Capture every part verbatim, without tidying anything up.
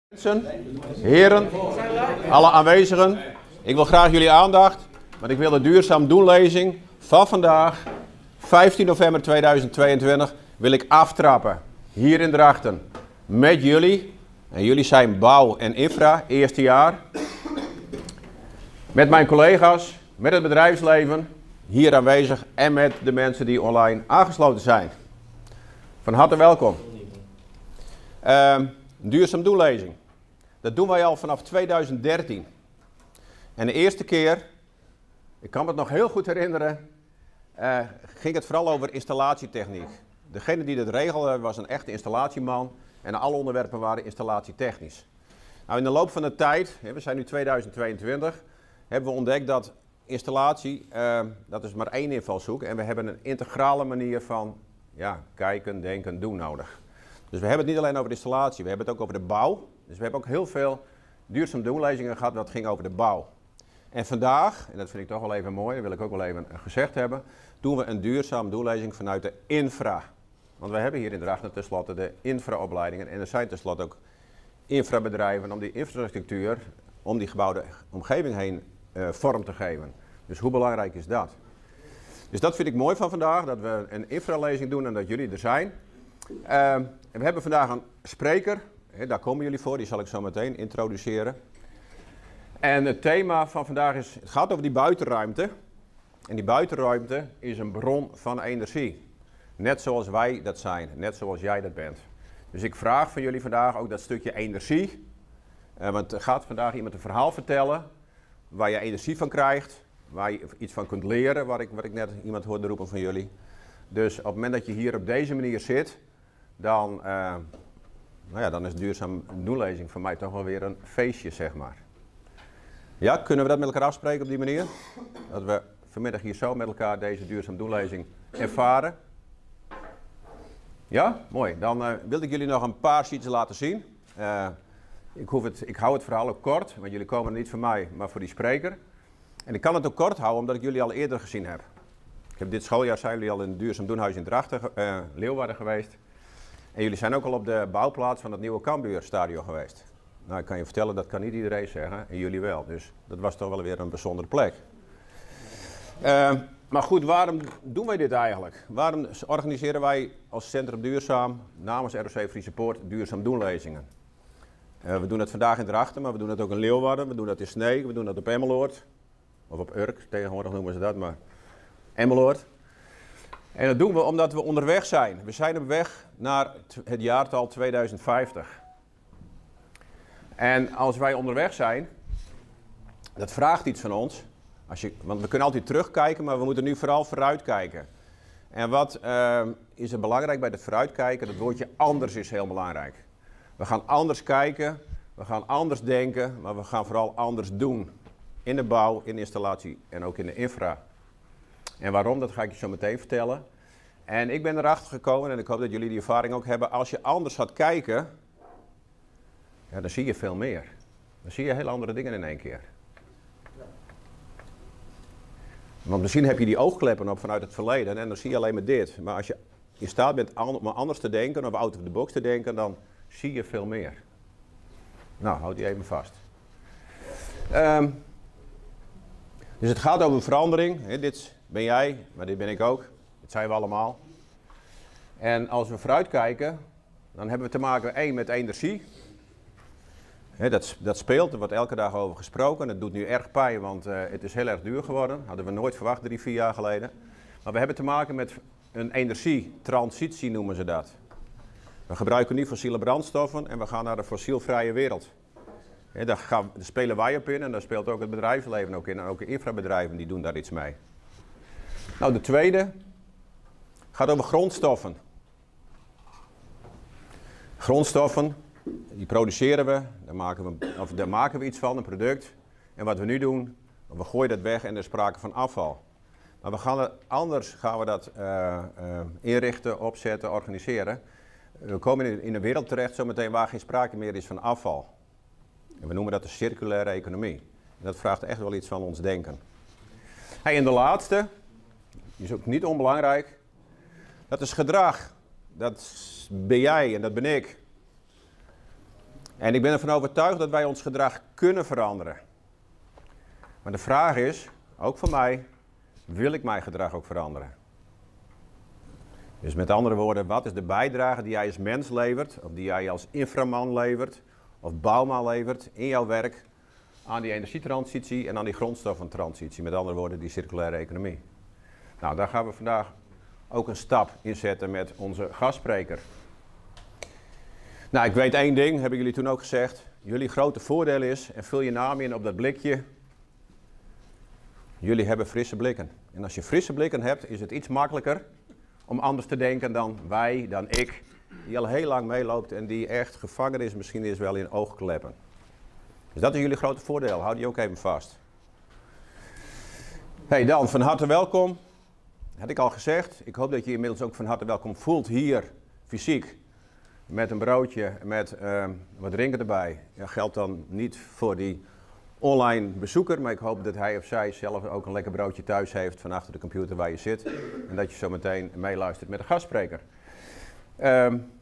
Mensen, heren, alle aanwezigen, ik wil graag jullie aandacht, want ik wil de duurzaam doellezing van vandaag, vijftien november tweeduizend tweeëntwintig, wil ik aftrappen, hier in Drachten, met jullie. En jullie zijn bouw en infra, eerste jaar, met mijn collega's, met het bedrijfsleven, hier aanwezig en met de mensen die online aangesloten zijn. Van harte welkom. Uh, duurzaam doellezing. Dat doen wij al vanaf tweeduizend dertien. En de eerste keer, ik kan me het nog heel goed herinneren, uh, ging het vooral over installatietechniek. Degene die dat regelde was een echte installatieman en alle onderwerpen waren installatietechnisch. Nou, in de loop van de tijd, we zijn nu tweeduizend tweeëntwintig, hebben we ontdekt dat installatie, uh, dat is maar één invalshoek en we hebben een integrale manier van ja, kijken, denken, doen nodig. Dus we hebben het niet alleen over de installatie, we hebben het ook over de bouw. Dus we hebben ook heel veel duurzaam doellezingen gehad dat ging over de bouw. En vandaag, en dat vind ik toch wel even mooi, dat wil ik ook wel even gezegd hebben, doen we een duurzaam doellezing vanuit de infra. Want we hebben hier in Drachten tenslotte de infraopleidingen en er zijn tenslotte ook infrabedrijven om die infrastructuur, om die gebouwde omgeving heen uh, vorm te geven. Dus hoe belangrijk is dat? Dus dat vind ik mooi van vandaag, dat we een infralezing doen en dat jullie er zijn. Uh, en we hebben vandaag een spreker, he, daar komen jullie voor, die zal ik zo meteen introduceren. En het thema van vandaag is, het gaat over die buitenruimte. En die buitenruimte is een bron van energie. Net zoals wij dat zijn, net zoals jij dat bent. Dus ik vraag van jullie vandaag ook dat stukje energie. Uh, want er gaat vandaag iemand een verhaal vertellen waar je energie van krijgt. Waar je iets van kunt leren, waar ik, wat ik net iemand hoorde roepen van jullie. Dus op het moment dat je hier op deze manier zit, dan, uh, nou ja, dan is duurzaam doellezing voor mij toch wel weer een feestje, zeg maar. Ja, kunnen we dat met elkaar afspreken op die manier? Dat we vanmiddag hier zo met elkaar deze duurzaam doellezing ervaren. Ja, mooi. Dan uh, wilde ik jullie nog een paar sheets laten zien. Uh, ik, hoef het, ik hou het verhaal ook kort, want jullie komen niet voor mij, maar voor die spreker. En ik kan het ook kort houden, omdat ik jullie al eerder gezien heb. Ik heb dit schooljaar zijn jullie al in het duurzaam doenhuis in Drachten, uh, Leeuwarden geweest. En jullie zijn ook al op de bouwplaats van het nieuwe Cambuurstadion geweest. Nou, ik kan je vertellen, dat kan niet iedereen zeggen, en jullie wel. Dus dat was toch wel weer een bijzondere plek. Uh, maar goed, waarom doen wij dit eigenlijk? Waarom organiseren wij als Centrum Duurzaam namens R O C Friese Poort duurzaam doellezingen? Uh, we doen het vandaag in Drachten, maar we doen het ook in Leeuwarden, we doen dat in Snee, we doen dat op Emmeloord. Of op Urk, tegenwoordig noemen ze dat, maar Emmeloord. En dat doen we omdat we onderweg zijn. We zijn op weg naar het jaartal tweeduizend vijftig. En als wij onderweg zijn, dat vraagt iets van ons. Als je, want we kunnen altijd terugkijken, maar we moeten nu vooral vooruitkijken. En wat uh, is er belangrijk bij het vooruitkijken? Dat woordje anders is heel belangrijk. We gaan anders kijken, we gaan anders denken, maar we gaan vooral anders doen. In de bouw, in de installatie en ook in de infra. En waarom, dat ga ik je zo meteen vertellen. En ik ben erachter gekomen, en ik hoop dat jullie die ervaring ook hebben, als je anders gaat kijken, ja, dan zie je veel meer. Dan zie je heel andere dingen in één keer. Want misschien heb je die oogkleppen op vanuit het verleden en dan zie je alleen maar dit. Maar als je in staat bent om anders te denken, of out of the box te denken, dan zie je veel meer. Nou, houd die even vast. Um, Dus het gaat over verandering. He, dit ben jij, maar dit ben ik ook. Dit zijn we allemaal. En als we vooruitkijken, dan hebben we te maken één met energie. He, dat, dat speelt, er wordt elke dag over gesproken. Het doet nu erg pijn, want uh, het is heel erg duur geworden. Hadden we nooit verwacht, drie, vier jaar geleden. Maar we hebben te maken met een energietransitie, noemen ze dat. We gebruiken nu fossiele brandstoffen en we gaan naar een fossielvrije wereld. Ja, daar, gaan, daar spelen wij op in en daar speelt ook het bedrijfsleven ook in. En ook de infrabedrijven die doen daar iets mee. Nou, de tweede gaat over grondstoffen. Grondstoffen, die produceren we, daar maken we, of daar maken we iets van, een product. En wat we nu doen, we gooien dat weg en er is sprake van afval. Maar we gaan het, anders gaan we dat uh, uh, inrichten, opzetten, organiseren. We komen in, in een wereld terecht zometeen waar geen sprake meer is van afval. En we noemen dat de circulaire economie. En dat vraagt echt wel iets van ons denken. Hey, en de laatste, die is ook niet onbelangrijk, dat is gedrag. Dat ben jij en dat ben ik. En ik ben ervan overtuigd dat wij ons gedrag kunnen veranderen. Maar de vraag is, ook voor mij, wil ik mijn gedrag ook veranderen? Dus met andere woorden, wat is de bijdrage die jij als mens levert, of die jij als inframan levert, of bouwman levert in jouw werk aan die energietransitie en aan die grondstoffentransitie, met andere woorden die circulaire economie. Nou, daar gaan we vandaag ook een stap in zetten met onze gastspreker. Nou, ik weet één ding, hebben jullie toen ook gezegd. Jullie grote voordeel is, en vul je naam in op dat blikje, jullie hebben frisse blikken. En als je frisse blikken hebt, is het iets makkelijker om anders te denken dan wij, dan ik, die al heel lang meeloopt en die echt gevangen is, misschien is wel in oogkleppen. Dus dat is jullie grote voordeel, hou die ook even vast. Hey Dan, van harte welkom. Had ik al gezegd, ik hoop dat je inmiddels ook van harte welkom voelt hier, fysiek. Met een broodje, met uh, wat drinken erbij. Ja, geldt dan niet voor die online bezoeker, maar ik hoop dat hij of zij zelf ook een lekker broodje thuis heeft van achter de computer waar je zit. En dat je zo meteen meeluistert met de gastspreker. Um,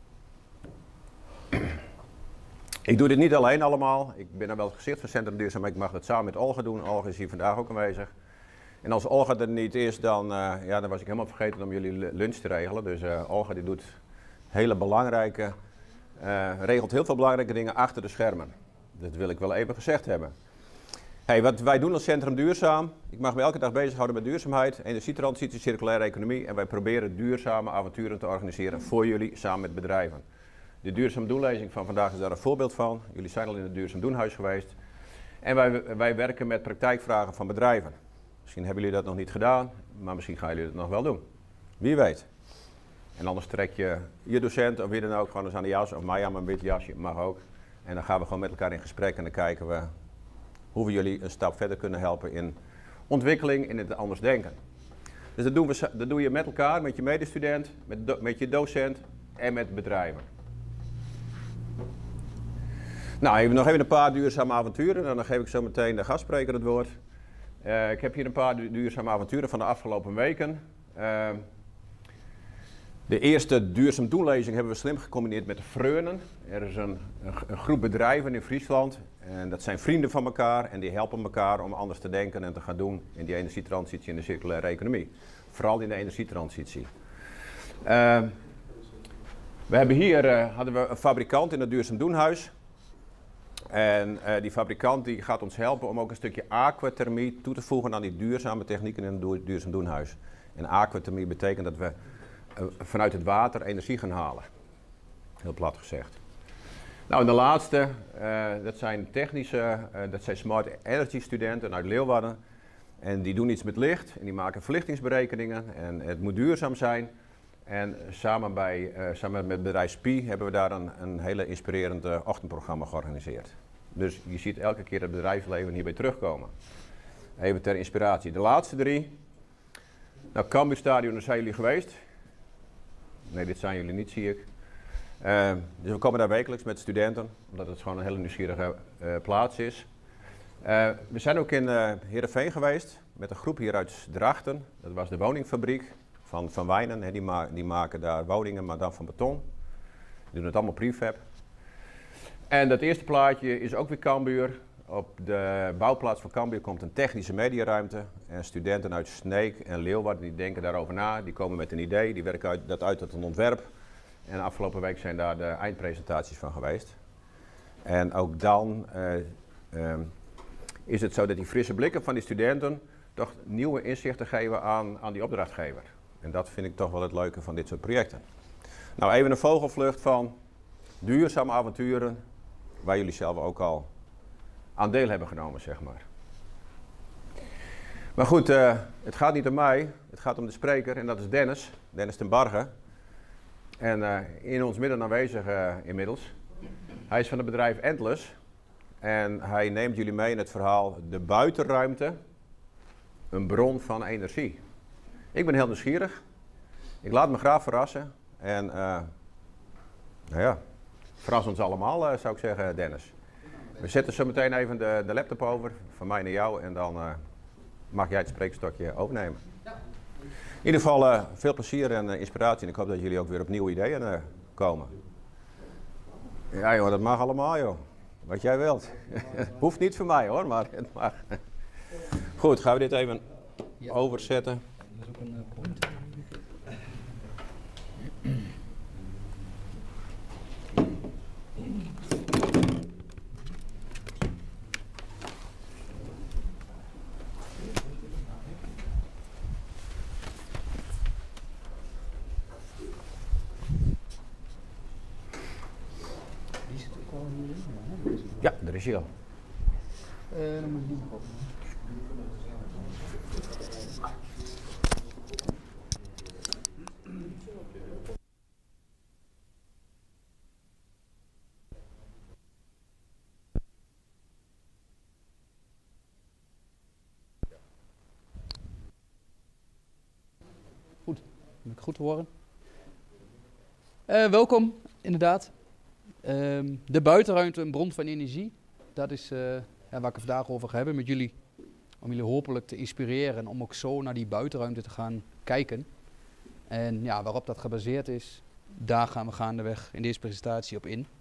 ik doe dit niet alleen allemaal. Ik ben er wel het gezicht van Centrum Duurzaam, maar ik mag dat samen met Olga doen. Olga is hier vandaag ook aanwezig. En als Olga er niet is, dan, uh, ja, dan was ik helemaal vergeten om jullie lunch te regelen. Dus uh, Olga die doet hele belangrijke, uh, regelt heel veel belangrijke dingen achter de schermen. Dat wil ik wel even gezegd hebben. Hey, wat wij doen als Centrum Duurzaam, ik mag me elke dag bezighouden met duurzaamheid, energietransitie, circulaire economie. En wij proberen duurzame avonturen te organiseren voor jullie, samen met bedrijven. De Duurzaam Doellezing van vandaag is daar een voorbeeld van. Jullie zijn al in het Duurzaam Doenhuis geweest. En wij, wij werken met praktijkvragen van bedrijven. Misschien hebben jullie dat nog niet gedaan, maar misschien gaan jullie het nog wel doen. Wie weet. En anders trek je je docent of wie dan ook gewoon eens aan de jas, of mij aan mijn wit jasje, mag ook. En dan gaan we gewoon met elkaar in gesprek en dan kijken we hoe we jullie een stap verder kunnen helpen in ontwikkeling, in het anders denken. Dus dat, doen we, dat doe je met elkaar, met je medestudent, met, do, met je docent en met bedrijven. Nou, even, nog even een paar duurzame avonturen en dan geef ik zo meteen de gastspreker het woord. Uh, ik heb hier een paar du duurzame avonturen van de afgelopen weken. Uh, de eerste duurzaam doellezing hebben we slim gecombineerd met de Freunen. Er is een, een, een groep bedrijven in Friesland en dat zijn vrienden van elkaar en die helpen elkaar om anders te denken en te gaan doen in die energietransitie en de circulaire economie. Vooral in de energietransitie. Uh, we hebben hier uh, hadden we een fabrikant in het Duurzaam Doenhuis. En uh, die fabrikant die gaat ons helpen om ook een stukje aquathermie toe te voegen aan die duurzame technieken in het Duurzaam Doenhuis. En aquathermie betekent dat we uh, vanuit het water energie gaan halen. Heel plat gezegd. Nou, en de laatste, uh, dat zijn technische, uh, dat zijn smart energy studenten uit Leeuwarden. En die doen iets met licht en die maken verlichtingsberekeningen en het moet duurzaam zijn. En samen, bij, uh, samen met bedrijf Spie hebben we daar een, een hele inspirerend uh, ochtendprogramma georganiseerd. Dus je ziet elke keer het bedrijfsleven hierbij terugkomen. Even ter inspiratie. De laatste drie. Nou, Cambuurstadion, daar zijn jullie geweest. Nee, dit zijn jullie niet, zie ik. Uh, dus we komen daar wekelijks met studenten, omdat het gewoon een hele nieuwsgierige uh, plaats is. Uh, we zijn ook in uh, Heerenveen geweest, met een groep hier uit Drachten. Dat was de woningfabriek van Van Wijnen. Hè, die, ma die maken daar woningen, maar dan van beton. Die doen het allemaal prefab. En dat eerste plaatje is ook weer Cambuur. Op de bouwplaats van Cambuur komt een technische mediaruimte. En studenten uit Sneek en Leeuwarden die denken daarover na. Die komen met een idee, die werken uit, dat uit tot een ontwerp. En afgelopen week zijn daar de eindpresentaties van geweest. En ook dan uh, uh, is het zo dat die frisse blikken van die studenten toch nieuwe inzichten geven aan, aan die opdrachtgever. En dat vind ik toch wel het leuke van dit soort projecten. Nou, even een vogelvlucht van duurzame avonturen waar jullie zelf ook al aan deel hebben genomen, zeg maar. Maar goed, uh, het gaat niet om mij, het gaat om de spreker en dat is Dennis, Dennis ten Barge. En uh, in ons midden aanwezig uh, inmiddels. Hij is van het bedrijf Endless en hij neemt jullie mee in het verhaal de buitenruimte, een bron van energie. Ik ben heel nieuwsgierig, ik laat me graag verrassen en uh, nou ja, verras ons allemaal uh, zou ik zeggen, Dennis. We zetten zo meteen even de, de laptop over, van mij naar jou en dan uh, mag jij het spreekstokje overnemen. Ja. In ieder geval uh, veel plezier en uh, inspiratie en ik hoop dat jullie ook weer op nieuwe ideeën uh, komen. Ja joh, dat mag allemaal joh. Wat jij wilt. Het hoeft niet voor mij hoor, maar het mag. Goed, gaan we dit even ja. overzetten. Dat is ook een uh, point. Ja, daar is hij al. Uh, dan moet ik die nog op. Goed, ben ik goed te horen. Uh, welkom, inderdaad. Uh, de buitenruimte, een bron van energie. Dat is uh, ja, waar ik het vandaag over ga hebben met jullie. Om jullie hopelijk te inspireren en om ook zo naar die buitenruimte te gaan kijken. En ja, waarop dat gebaseerd is, daar gaan we gaandeweg in deze presentatie op in.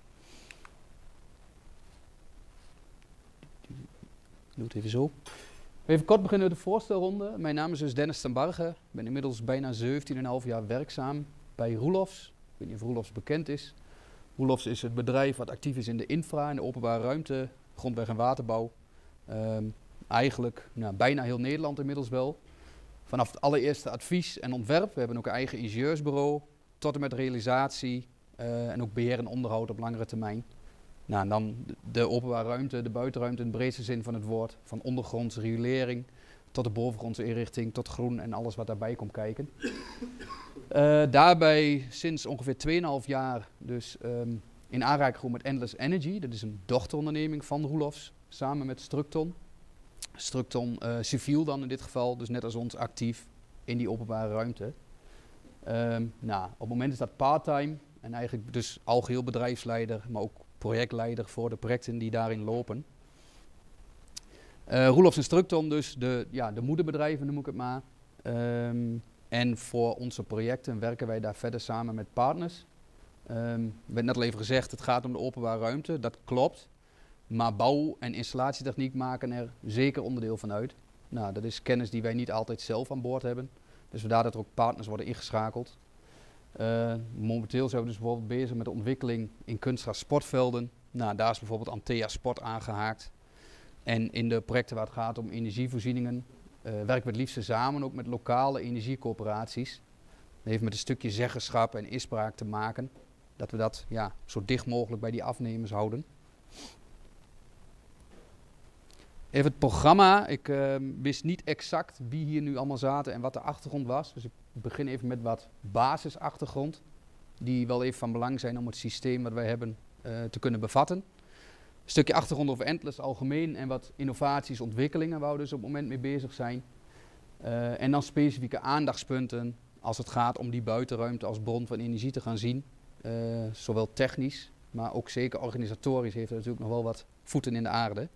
Doe het even zo. Even kort beginnen met de voorstelronde. Mijn naam is dus Dennis ten Barge. Ik ben inmiddels bijna zeventien komma vijf jaar werkzaam bij Roelofs. Ik weet niet of Roelofs bekend is. Roelofs is het bedrijf wat actief is in de infra, in de openbare ruimte, grondweg- en waterbouw. Um, eigenlijk nou, bijna heel Nederland inmiddels wel. Vanaf het allereerste advies en ontwerp. We hebben ook een eigen ingenieursbureau, tot en met realisatie uh, en ook beheer en onderhoud op langere termijn. Nou, en dan de, de openbare ruimte, de buitenruimte in de breedste zin van het woord. Van ondergrondse riolering tot de bovengrondse inrichting, tot groen en alles wat daarbij komt kijken. Uh, daarbij sinds ongeveer twee komma vijf jaar dus um, in aanraking gekomen met Endless Energy. Dat is een dochteronderneming van Roelofs, samen met Structon. Structon uh, civiel dan in dit geval, dus net als ons actief in die openbare ruimte. Um, nou, op het moment is dat part-time en eigenlijk dus algeheel bedrijfsleider, maar ook projectleider voor de projecten die daarin lopen. Uh, Roelofs en Structon dus de, ja, de moederbedrijven noem ik het maar. Um, En voor onze projecten werken wij daar verder samen met partners. Um, we hebben net al even gezegd, het gaat om de openbare ruimte, dat klopt. Maar bouw- en installatietechniek maken er zeker onderdeel van uit. Nou, dat is kennis die wij niet altijd zelf aan boord hebben. Dus vandaar dat er ook partners worden ingeschakeld. Uh, momenteel zijn we dus bijvoorbeeld bezig met de ontwikkeling in kunstgras sportvelden. Nou, daar is bijvoorbeeld Antea Sport aangehaakt. En in de projecten waar het gaat om energievoorzieningen, Uh, werken we het liefst samen ook met lokale energiecoöperaties. Dat heeft met een stukje zeggenschap en inspraak te maken. Dat we dat ja, zo dicht mogelijk bij die afnemers houden. Even het programma. Ik uh, wist niet exact wie hier nu allemaal zaten en wat de achtergrond was. Dus ik begin even met wat basisachtergrond. Die wel even van belang zijn om het systeem wat wij hebben uh, te kunnen bevatten. Een stukje achtergrond over Endless algemeen en wat innovaties, ontwikkelingen waar we dus op het moment mee bezig zijn. Uh, en dan specifieke aandachtspunten als het gaat om die buitenruimte als bron van energie te gaan zien. Uh, zowel technisch, maar ook zeker organisatorisch heeft er natuurlijk nog wel wat voeten in de aarde.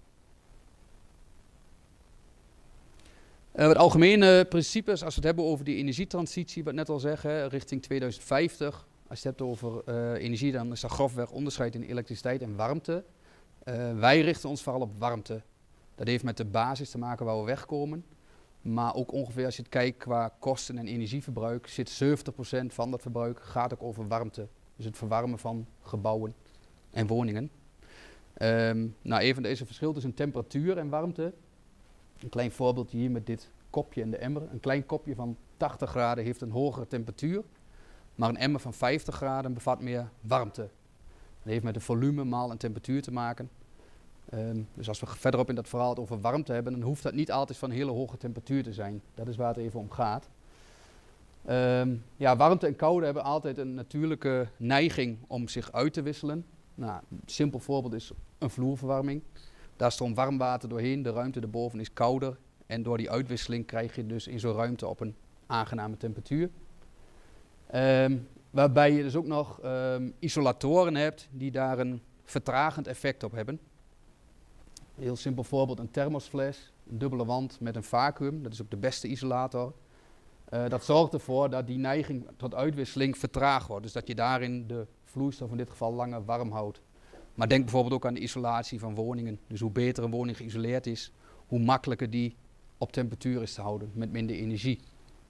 Uh, wat algemene principes, als we het hebben over die energietransitie, wat ik net al zeg, hè, richting tweeduizend vijftig. Als je het hebt over uh, energie, dan is dat grofweg onderscheid in elektriciteit en warmte. Uh, wij richten ons vooral op warmte. Dat heeft met de basis te maken waar we wegkomen. Maar ook ongeveer als je het kijkt qua kosten en energieverbruik, zit zeventig procent van dat verbruik gaat ook over warmte. Dus het verwarmen van gebouwen en woningen. Um, nou, even deze verschil tussen temperatuur en warmte. Een klein voorbeeldje hier met dit kopje en de emmer. Een klein kopje van tachtig graden heeft een hogere temperatuur. Maar een emmer van vijftig graden bevat meer warmte. Dat heeft met de volume maal en temperatuur te maken. Um, dus als we verderop in dat verhaal het over warmte hebben, dan hoeft dat niet altijd van hele hoge temperatuur te zijn. Dat is waar het even om gaat. Um, ja, warmte en koude hebben altijd een natuurlijke neiging om zich uit te wisselen. Nou, een simpel voorbeeld is een vloerverwarming. Daar stroomt warm water doorheen, de ruimte erboven is kouder. En door die uitwisseling krijg je dus in zo'n ruimte op een aangename temperatuur. Um, waarbij je dus ook nog um, isolatoren hebt die daar een vertragend effect op hebben. Een heel simpel voorbeeld, een thermosfles, een dubbele wand met een vacuüm, dat is ook de beste isolator. Uh, dat zorgt ervoor dat die neiging tot uitwisseling vertraagd wordt. Dus dat je daarin de vloeistof in dit geval langer warm houdt. Maar denk bijvoorbeeld ook aan de isolatie van woningen. Dus hoe beter een woning geïsoleerd is, hoe makkelijker die op temperatuur is te houden met minder energie.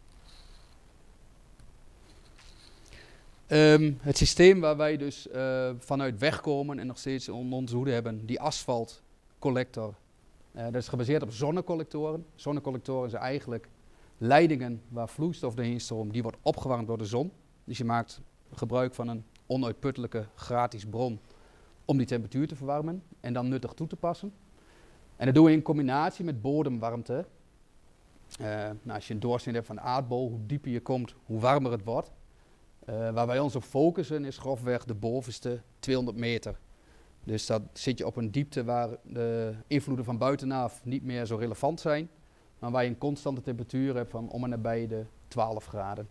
Um, het systeem waar wij dus uh, vanuit wegkomen en nog steeds onder onze hoede hebben, die asfaltcollector. Uh, dat is gebaseerd op zonnecollectoren. Zonnecollectoren zijn eigenlijk leidingen waar vloeistof doorheen stroomt, die wordt opgewarmd door de zon. Dus je maakt gebruik van een onuitputtelijke gratis bron om die temperatuur te verwarmen en dan nuttig toe te passen. En dat doen we in combinatie met bodemwarmte. Uh, nou, als je een doorsnede hebt van de aardbol, hoe dieper je komt, hoe warmer het wordt. Uh, waar wij ons op focussen is grofweg de bovenste tweehonderd meter. Dus dat zit je op een diepte waar de invloeden van buitenaf niet meer zo relevant zijn, maar waar je een constante temperatuur hebt van om en nabij de twaalf graden.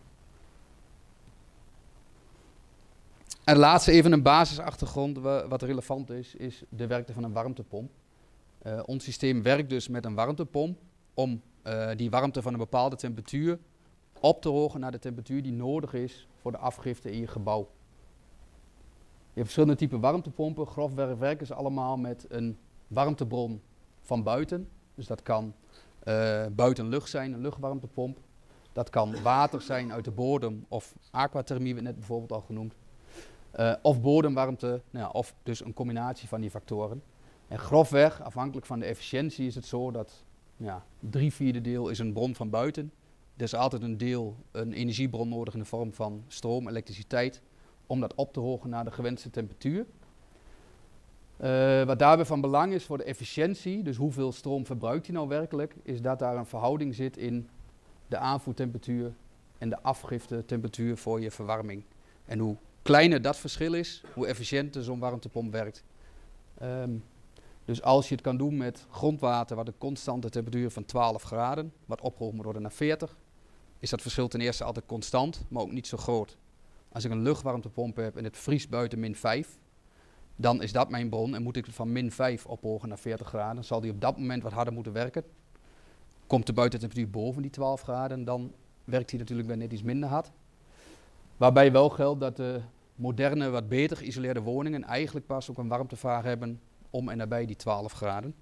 En laatste even een basisachtergrond wat relevant is, is de werkte van een warmtepomp. Uh, ons systeem werkt dus met een warmtepomp om uh, die warmte van een bepaalde temperatuur op te hogen naar de temperatuur die nodig is voor de afgifte in je gebouw. Je hebt verschillende typen warmtepompen. Grofweg werken ze allemaal met een warmtebron van buiten. Dus dat kan uh, buitenlucht zijn, een luchtwarmtepomp. Dat kan water zijn uit de bodem of aquathermie, werd net bijvoorbeeld al genoemd. Uh, of bodemwarmte, nou ja, of dus een combinatie van die factoren. En grofweg, afhankelijk van de efficiëntie, is het zo dat ja, drie vierde deel is een bron van buiten. Er is altijd een deel, een energiebron nodig in de vorm van stroom, elektriciteit, om dat op te hogen naar de gewenste temperatuur. Uh, wat daarbij van belang is voor de efficiëntie, dus hoeveel stroom verbruikt hij nou werkelijk, is dat daar een verhouding zit in de aanvoertemperatuur en de afgiftetemperatuur voor je verwarming. En hoe kleiner dat verschil is, hoe efficiënter zo'n warmtepomp werkt. Um, dus als je het kan doen met grondwater wat een constante temperatuur van twaalf graden, wat opgehoogd moet worden naar veertig, is dat verschil ten eerste altijd constant, maar ook niet zo groot. Als ik een luchtwarmtepomp heb en het vriest buiten min vijf, dan is dat mijn bron en moet ik het van min vijf ophogen naar veertig graden. Dan zal die op dat moment wat harder moeten werken. Komt de buitentemperatuur boven die twaalf graden, dan werkt die natuurlijk weer net iets minder hard. Waarbij wel geldt dat de moderne, wat beter geïsoleerde woningen eigenlijk pas ook een warmtevraag hebben om en nabij die twaalf graden.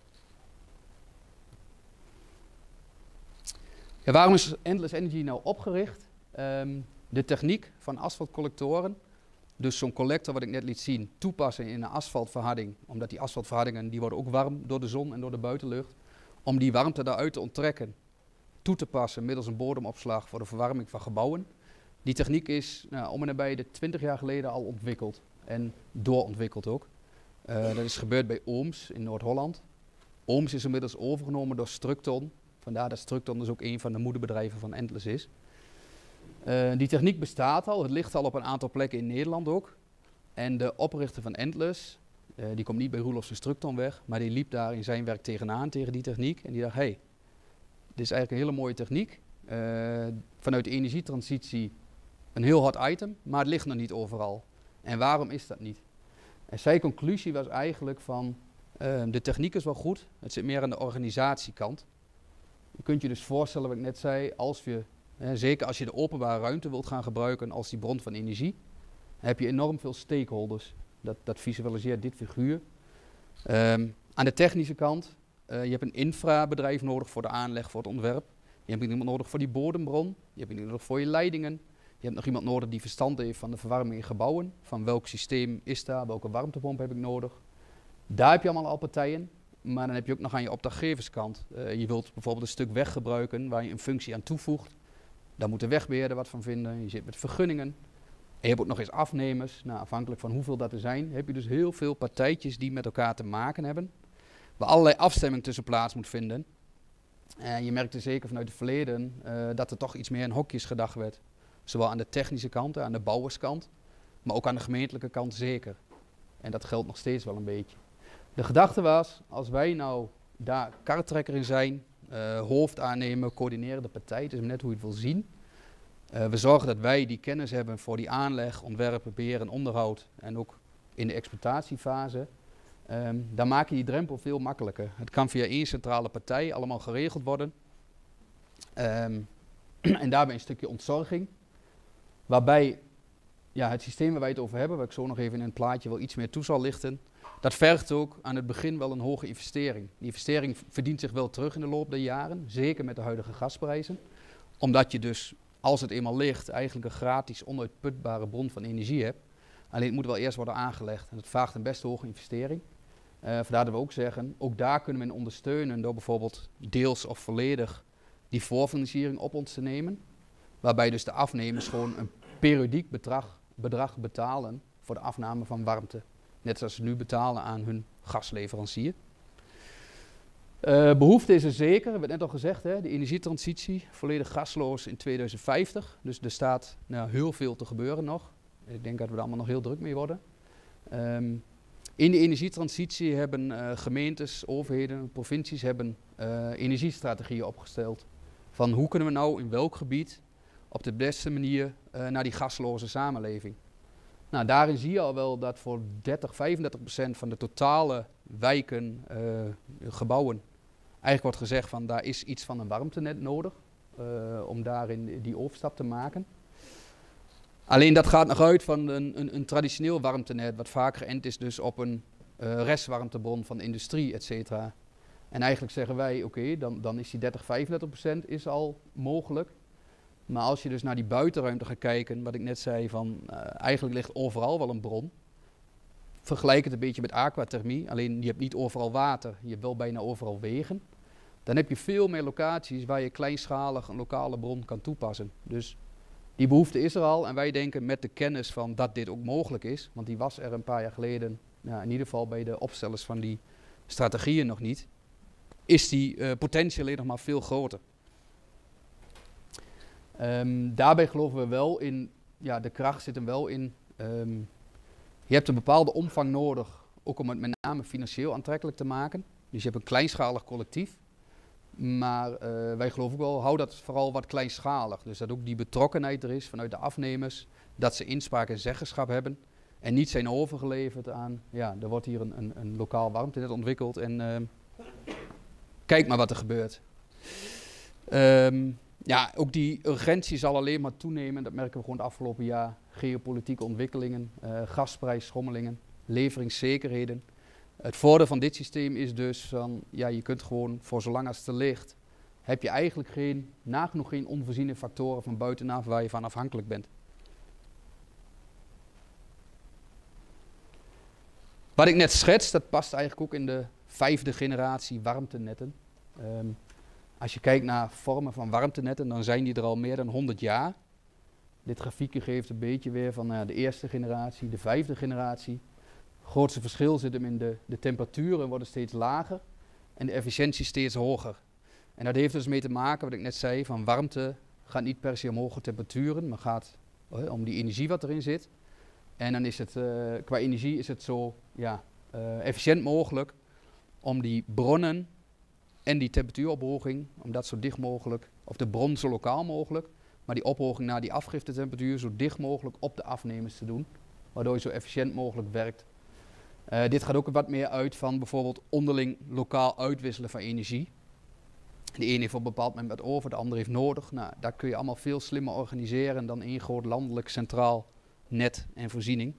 Ja, waarom is Endless Energy nou opgericht? Um, de techniek van asfaltcollectoren, dus zo'n collector wat ik net liet zien, toepassen in een asfaltverharding, omdat die asfaltverhardingen die worden ook warm door de zon en door de buitenlucht, om die warmte daaruit te onttrekken, toe te passen middels een bodemopslag voor de verwarming van gebouwen. Die techniek is nou, om en nabij de twintig jaar geleden al ontwikkeld en doorontwikkeld ook. Uh, dat is gebeurd bij Ooms in Noord-Holland. Ooms is inmiddels overgenomen door Structon. Vandaar dat Structon dus ook een van de moederbedrijven van Endless is. Uh, die techniek bestaat al, het ligt al op een aantal plekken in Nederland ook. En de oprichter van Endless, uh, die komt niet bij Roelofs en Structon weg, maar die liep daar in zijn werk tegenaan tegen die techniek. En die dacht, hé, hey, dit is eigenlijk een hele mooie techniek. Uh, vanuit de energietransitie een heel hot item, maar het ligt nog niet overal. En waarom is dat niet? En zijn conclusie was eigenlijk van, uh, de techniek is wel goed, het zit meer aan de organisatiekant. Je kunt je dus voorstellen wat ik net zei, als je, hè, zeker als je de openbare ruimte wilt gaan gebruiken als die bron van energie, dan heb je enorm veel stakeholders. Dat, dat visualiseert dit figuur. Um, aan de technische kant, uh, je hebt een infrabedrijf nodig voor de aanleg, voor het ontwerp. Je hebt iemand nodig voor die bodembron, je hebt iemand nodig voor je leidingen. Je hebt nog iemand nodig die verstand heeft van de verwarming in gebouwen. Van welk systeem is daar, welke warmtepomp heb ik nodig. Daar heb je allemaal al partijen. Maar dan heb je ook nog aan je opdrachtgeverskant. Uh, je wilt bijvoorbeeld een stuk weg gebruiken waar je een functie aan toevoegt. Daar moet de wegbeheerder wat van vinden. Je zit met vergunningen. En je hebt ook nog eens afnemers. Nou, afhankelijk van hoeveel dat er zijn, heb je dus heel veel partijtjes die met elkaar te maken hebben. Waar allerlei afstemming tussen plaats moet vinden. En je merkte zeker vanuit het verleden uh, dat er toch iets meer in hokjes gedacht werd. Zowel aan de technische kant, aan de bouwerskant, maar ook aan de gemeentelijke kant zeker. En dat geldt nog steeds wel een beetje. De gedachte was, als wij nou daar karretrekker in zijn, uh, hoofd aannemen, coördineren de partij, het is net hoe je het wil zien. Uh, we zorgen dat wij die kennis hebben voor die aanleg, ontwerpen, beheer en onderhoud en ook in de exploitatiefase. Um, dan maak je die drempel veel makkelijker. Het kan via één centrale partij allemaal geregeld worden. Um, en daarbij een stukje ontzorging. Waarbij ja, het systeem waar wij het over hebben, waar ik zo nog even in een plaatje wel iets meer toe zal lichten, dat vergt ook aan het begin wel een hoge investering. Die investering verdient zich wel terug in de loop der jaren, zeker met de huidige gasprijzen. Omdat je dus, als het eenmaal ligt, eigenlijk een gratis onuitputbare bron van energie hebt. Alleen het moet wel eerst worden aangelegd en dat vraagt een best hoge investering. Uh, vandaar dat we ook zeggen, ook daar kunnen we in ondersteunen door bijvoorbeeld deels of volledig die voorfinanciering op ons te nemen. Waarbij dus de afnemers gewoon een periodiek bedrag, bedrag betalen voor de afname van warmte. Net zoals ze nu betalen aan hun gasleverancier. Uh, behoefte is er zeker, we hebben het net al gezegd, hè, de energietransitie, volledig gasloos in tweeduizend vijftig. Dus er staat nou, heel veel te gebeuren nog. Ik denk dat we er allemaal nog heel druk mee worden. Um, in de energietransitie hebben uh, gemeentes, overheden, provincies hebben uh, energiestrategieën opgesteld. Van hoe kunnen we nou in welk gebied op de beste manier uh, naar die gasloze samenleving. Nou, daarin zie je al wel dat voor dertig, vijfendertig procent van de totale wijken, uh, gebouwen, eigenlijk wordt gezegd van daar is iets van een warmtenet nodig uh, om daarin die overstap te maken. Alleen dat gaat nog uit van een, een, een traditioneel warmtenet, wat vaak geënt is dus op een uh, restwarmtebron van de industrie, et cetera. En eigenlijk zeggen wij, oké, okay, dan, dan is die dertig, vijfendertig procent is al mogelijk. Maar als je dus naar die buitenruimte gaat kijken, wat ik net zei, van uh, eigenlijk ligt overal wel een bron. Vergelijk het een beetje met aquathermie, alleen je hebt niet overal water, je hebt wel bijna overal wegen. Dan heb je veel meer locaties waar je kleinschalig een lokale bron kan toepassen. Dus die behoefte is er al en wij denken met de kennis van dat dit ook mogelijk is, want die was er een paar jaar geleden, nou, in ieder geval bij de opstellers van die strategieën nog niet, is die uh, potentie alleen nog maar veel groter. Um, daarbij geloven we wel in, ja, de kracht zit hem wel in, um, je hebt een bepaalde omvang nodig, ook om het met name financieel aantrekkelijk te maken. Dus je hebt een kleinschalig collectief, maar uh, wij geloven ook wel, hou dat vooral wat kleinschalig. Dus dat ook die betrokkenheid er is vanuit de afnemers, dat ze inspraak en zeggenschap hebben en niet zijn overgeleverd aan, ja, er wordt hier een, een, een lokaal warmtenet ontwikkeld en uh, kijk maar wat er gebeurt. Um, Ja, ook die urgentie zal alleen maar toenemen. Dat merken we gewoon het afgelopen jaar. Geopolitieke ontwikkelingen, uh, gasprijsschommelingen, leveringszekerheden. Het voordeel van dit systeem is dus van, ja, je kunt gewoon voor zolang als het er ligt, heb je eigenlijk geen, nagenoeg geen onvoorziene factoren van buitenaf waar je van afhankelijk bent. Wat ik net schets, dat past eigenlijk ook in de vijfde generatie warmtenetten. Um, Als je kijkt naar vormen van warmtenetten, dan zijn die er al meer dan honderd jaar. Dit grafiekje geeft een beetje weer van uh, de eerste generatie, de vijfde generatie. Het grootste verschil zit hem in de, de temperaturen worden steeds lager en de efficiëntie steeds hoger. En dat heeft dus mee te maken, wat ik net zei, van warmte gaat niet per se om hoge temperaturen, maar gaat uh, om die energie wat erin zit. En dan is het, uh, qua energie is het zo ja, uh, efficiënt mogelijk om die bronnen en die temperatuurophoging, om dat zo dicht mogelijk, of de bron zo lokaal mogelijk, maar die ophoging naar die afgiftetemperatuur zo dicht mogelijk op de afnemers te doen, waardoor je zo efficiënt mogelijk werkt. Uh, dit gaat ook wat meer uit van bijvoorbeeld onderling lokaal uitwisselen van energie. De ene heeft op een bepaald moment wat over, de andere heeft nodig. Nou, daar kun je allemaal veel slimmer organiseren dan één groot landelijk centraal net en voorziening.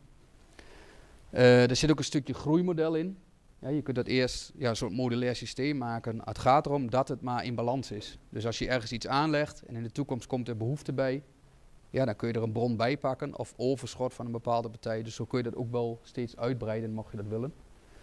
Uh, er zit ook een stukje groeimodel in. Ja, je kunt dat eerst ja, een soort modulair systeem maken. Het gaat erom dat het maar in balans is. Dus als je ergens iets aanlegt en in de toekomst komt er behoefte bij, ja, dan kun je er een bron bij pakken of overschot van een bepaalde partij. Dus zo kun je dat ook wel steeds uitbreiden, mocht je dat willen.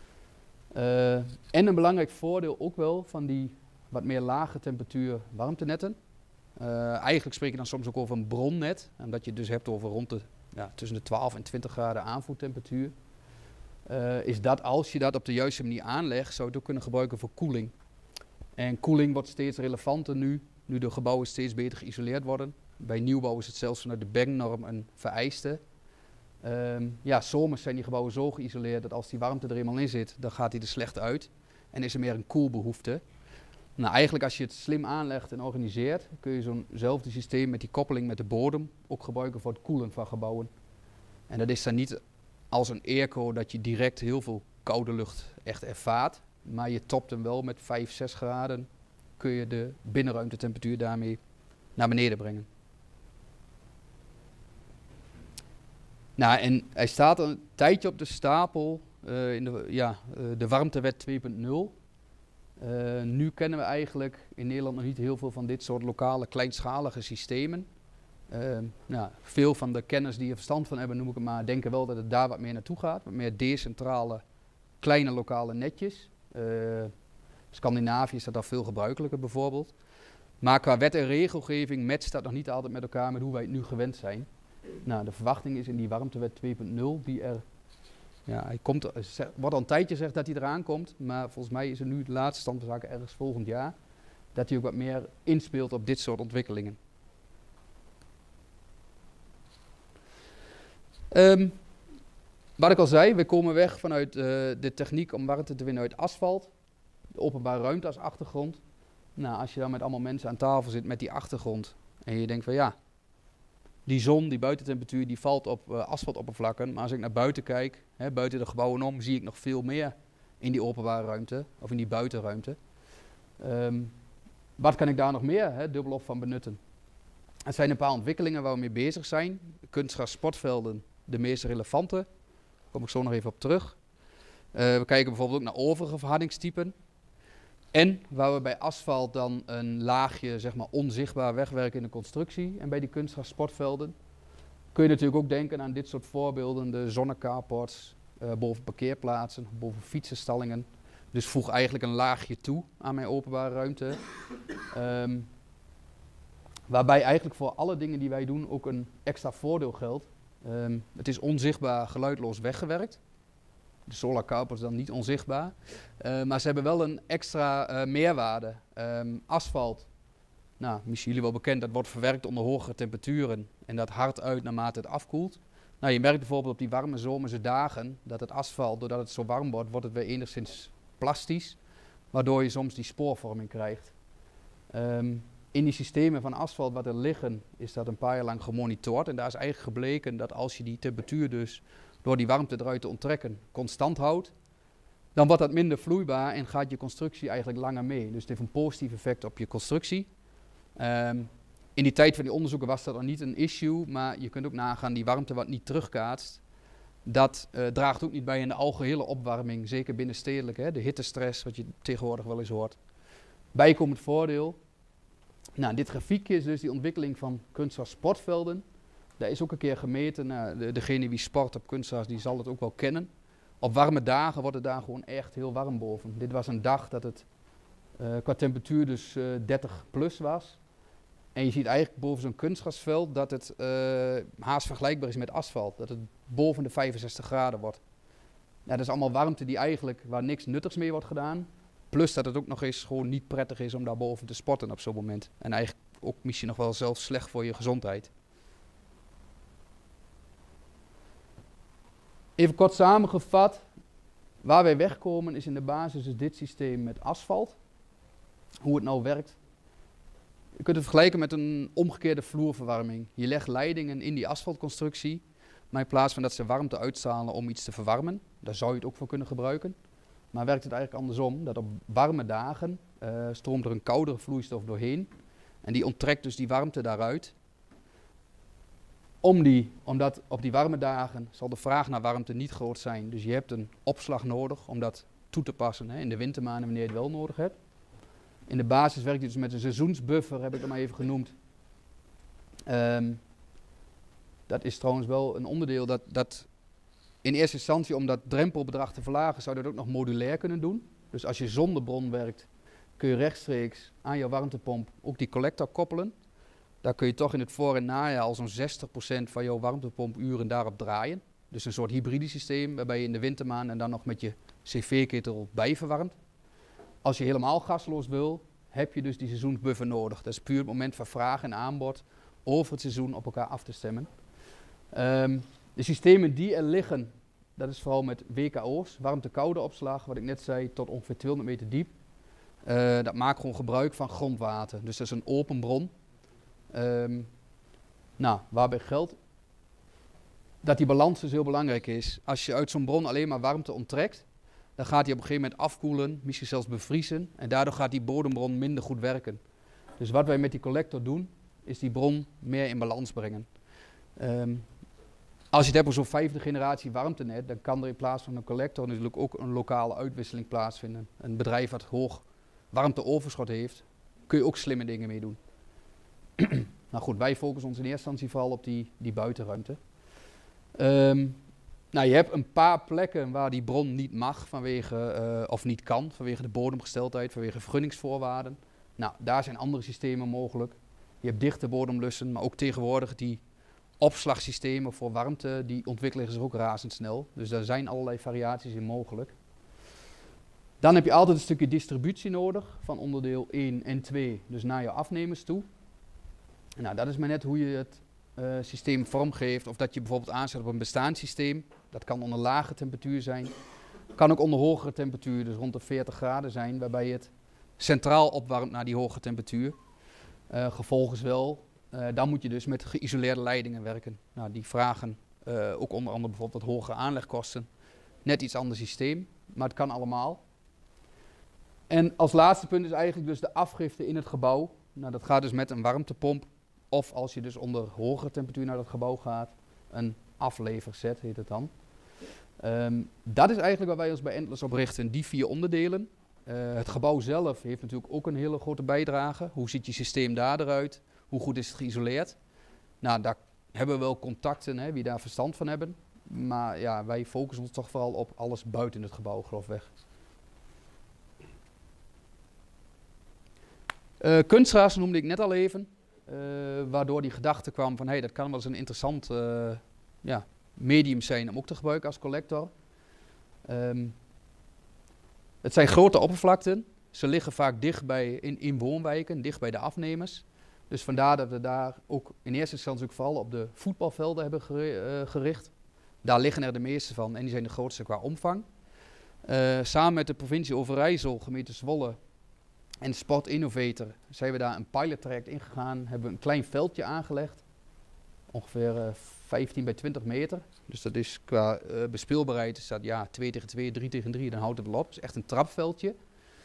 Uh, en een belangrijk voordeel ook wel van die wat meer lage temperatuur warmtenetten. Uh, eigenlijk spreek je dan soms ook over een bronnet, omdat je het dus hebt over rond de, ja, tussen de twaalf en twintig graden aanvoertemperatuur. Uh, is dat als je dat op de juiste manier aanlegt, zou je het ook kunnen gebruiken voor koeling. En koeling wordt steeds relevanter nu, nu de gebouwen steeds beter geïsoleerd worden. Bij nieuwbouw is het zelfs vanuit de B E N-norm een vereiste. Um, ja, zomers zijn die gebouwen zo geïsoleerd dat als die warmte er eenmaal in zit, dan gaat die er slecht uit. En is er meer een koelbehoefte. Nou, eigenlijk als je het slim aanlegt en organiseert, kun je zo'nzelfde systeem met die koppeling met de bodem ook gebruiken voor het koelen van gebouwen. En dat is dan niet als een airco dat je direct heel veel koude lucht echt ervaart. Maar je topt hem wel met vijf, zes graden. Kun je de binnenruimtetemperatuur daarmee naar beneden brengen. Nou, en hij staat een tijdje op de stapel uh, in de, ja, uh, de warmtewet twee punt nul. Uh, nu kennen we eigenlijk in Nederland nog niet heel veel van dit soort lokale kleinschalige systemen. Uh, nou, veel van de kenners die er verstand van hebben, noem ik het maar, denken wel dat het daar wat meer naartoe gaat. Wat meer decentrale, kleine lokale netjes. Uh, Scandinavië is dat al veel gebruikelijker bijvoorbeeld. Maar qua wet en regelgeving matcht dat nog niet altijd met elkaar met hoe wij het nu gewend zijn. Nou, de verwachting is in die warmtewet twee punt nul, die er, ja, hij komt, er wordt al een tijdje gezegd dat hij eraan komt, maar volgens mij is er nu de laatste stand van zaken ergens volgend jaar, dat hij ook wat meer inspeelt op dit soort ontwikkelingen. Um, wat ik al zei, we komen weg vanuit uh, de techniek om warmte te winnen uit asfalt, de openbare ruimte als achtergrond. Nou, als je dan met allemaal mensen aan tafel zit met die achtergrond en je denkt van ja, die zon, die buitentemperatuur, die valt op uh, asfaltoppervlakken. Maar als ik naar buiten kijk, hè, buiten de gebouwen om, zie ik nog veel meer in die openbare ruimte of in die buitenruimte. Um, wat kan ik daar nog meer hè, dubbelop van benutten? Er zijn een paar ontwikkelingen waar we mee bezig zijn. Kunstgras sportvelden, de meest relevante. Daar kom ik zo nog even op terug. Uh, we kijken bijvoorbeeld ook naar overige verhardingstypen. En waar we bij asfalt dan een laagje zeg maar, onzichtbaar wegwerken in de constructie. En bij die kunstgras sportvelden kun je natuurlijk ook denken aan dit soort voorbeelden. De zonnecarports, uh, boven parkeerplaatsen, boven fietsenstallingen. Dus voeg eigenlijk een laagje toe aan mijn openbare ruimte. Um, waarbij eigenlijk voor alle dingen die wij doen ook een extra voordeel geldt. Um, het is onzichtbaar geluidloos weggewerkt. De solar carports dan niet onzichtbaar. Uh, maar ze hebben wel een extra uh, meerwaarde. Um, asfalt, nou, misschien jullie wel bekend, dat wordt verwerkt onder hogere temperaturen. En dat hardt uit naarmate het afkoelt. Nou, je merkt bijvoorbeeld op die warme zomerse dagen dat het asfalt, doordat het zo warm wordt, wordt het weer enigszins plastisch. Waardoor je soms die spoorvorming krijgt. Um, in die systemen van asfalt wat er liggen, is dat een paar jaar lang gemonitord. En daar is eigenlijk gebleken dat als je die temperatuur dus door die warmte eruit te onttrekken constant houdt, dan wordt dat minder vloeibaar en gaat je constructie eigenlijk langer mee. Dus het heeft een positief effect op je constructie. Um, in die tijd van die onderzoeken was dat nog niet een issue, maar je kunt ook nagaan die warmte wat niet terugkaatst. Dat uh, draagt ook niet bij aan de algehele opwarming, zeker binnenstedelijk, hè, de hittestress, wat je tegenwoordig wel eens hoort. Bijkomend voordeel. Nou, dit grafiekje is dus die ontwikkeling van kunstgras sportvelden. Daar is ook een keer gemeten, nou, de, degene die sport op kunstgras, die zal het ook wel kennen. Op warme dagen wordt het daar gewoon echt heel warm boven. Dit was een dag dat het uh, qua temperatuur dus uh, dertig plus was. En je ziet eigenlijk boven zo'n kunstgrasveld dat het uh, haast vergelijkbaar is met asfalt. Dat het boven de vijfenzestig graden wordt. Ja, dat is allemaal warmte die eigenlijk, waar niks nuttigs mee wordt gedaan. Plus dat het ook nog eens gewoon niet prettig is om daar boven te sporten op zo'n moment. En eigenlijk ook misschien nog wel zelfs slecht voor je gezondheid. Even kort samengevat, waar wij wegkomen is in de basis dus dit systeem met asfalt. Hoe het nou werkt. Je kunt het vergelijken met een omgekeerde vloerverwarming. Je legt leidingen in die asfaltconstructie, maar in plaats van dat ze warmte uitstralen om iets te verwarmen, daar zou je het ook voor kunnen gebruiken. Maar werkt het eigenlijk andersom, dat op warme dagen uh, stroomt er een koudere vloeistof doorheen en die onttrekt dus die warmte daaruit. Om die, omdat op die warme dagen zal de vraag naar warmte niet groot zijn. Dus je hebt een opslag nodig om dat toe te passen, hè, in de wintermaanden wanneer je het wel nodig hebt. In de basis werkt het dus met een seizoensbuffer, heb ik het maar even genoemd. Um, dat is trouwens wel een onderdeel dat, dat in eerste instantie om dat drempelbedrag te verlagen zou je dat ook nog modulair kunnen doen. Dus als je zonder bron werkt kun je rechtstreeks aan jouw warmtepomp ook die collector koppelen. Daar kun je toch in het voor- en najaar al zo'n zestig procent van jouw warmtepompuren daarop draaien. Dus een soort hybride systeem waarbij je in de wintermaanden dan nog met je cv-ketel bijverwarmt. Als je helemaal gasloos wil, heb je dus die seizoensbuffer nodig. Dat is puur het moment van vraag en aanbod over het seizoen op elkaar af te stemmen. Um, de systemen die er liggen, dat is vooral met W K O's, warmte-koude opslag, wat ik net zei, tot ongeveer tweehonderd meter diep. Uh, dat maakt gewoon gebruik van grondwater. Dus dat is een open bron. Um, nou, waarbij geldt dat die balans dus heel belangrijk is. Als je uit zo'n bron alleen maar warmte onttrekt, dan gaat die op een gegeven moment afkoelen, misschien zelfs bevriezen. En daardoor gaat die bodembron minder goed werken. Dus wat wij met die collector doen, is die bron meer in balans brengen. Um, Als je het hebt over zo'n vijfde generatie warmtenet, dan kan er in plaats van een collector natuurlijk ook een lokale uitwisseling plaatsvinden. Een bedrijf wat hoog warmteoverschot heeft, kun je ook slimme dingen mee doen. Nou goed, wij focussen ons in eerste instantie vooral op die, die buitenruimte. Um, nou, je hebt een paar plekken waar die bron niet mag vanwege, uh, of niet kan, vanwege de bodemgesteldheid, vanwege vergunningsvoorwaarden. Nou, daar zijn andere systemen mogelijk. Je hebt dichte bodemlussen, maar ook tegenwoordig die opslagsystemen voor warmte, die ontwikkelen zich ook razendsnel. Dus daar zijn allerlei variaties in mogelijk. Dan heb je altijd een stukje distributie nodig van onderdeel één en twee, dus naar je afnemers toe. Nou, dat is maar net hoe je het uh, systeem vormgeeft, of dat je bijvoorbeeld aanzet op een bestaand systeem. Dat kan onder lage temperatuur zijn. Kan ook onder hogere temperatuur, dus rond de veertig graden zijn, waarbij je het centraal opwarmt naar die hoge temperatuur. Uh, gevolgens wel, uh, dan moet je dus met geïsoleerde leidingen werken. Nou, die vragen uh, ook onder andere bijvoorbeeld wat hogere aanlegkosten. Net iets ander systeem, maar het kan allemaal. En als laatste punt is eigenlijk dus de afgifte in het gebouw. Nou, dat gaat dus met een warmtepomp. Of als je dus onder hogere temperatuur naar dat gebouw gaat, een afleverset heet het dan. Um, dat is eigenlijk waar wij ons bij Endless op richten, die vier onderdelen. Uh, het gebouw zelf heeft natuurlijk ook een hele grote bijdrage. Hoe ziet je systeem daar eruit? Hoe goed is het geïsoleerd? Nou, daar hebben we wel contacten, hè, wie daar verstand van hebben. Maar ja, wij focussen ons toch vooral op alles buiten het gebouw, grofweg. Uh, kunstgras noemde ik net al even. Uh, waardoor die gedachte kwam van, hé, hey, dat kan wel eens een interessant uh, ja, medium zijn om ook te gebruiken als collector. Um, het zijn grote oppervlakten. Ze liggen vaak dicht bij, in, in woonwijken, dicht bij de afnemers. Dus vandaar dat we daar ook in eerste instantie ook vooral op de voetbalvelden hebben geri- uh, gericht. Daar liggen er de meeste van en die zijn de grootste qua omvang. Uh, samen met de provincie Overijssel, gemeente Zwolle en Sport Innovator zijn we daar een pilottraject ingegaan. Hebben we een klein veldje aangelegd. Ongeveer uh, vijftien bij twintig meter. Dus dat is qua uh, bespeelbaarheid is dat ja, twee tegen twee, drie tegen drie, dan houdt het wel op. Het is echt een trapveldje. Uh,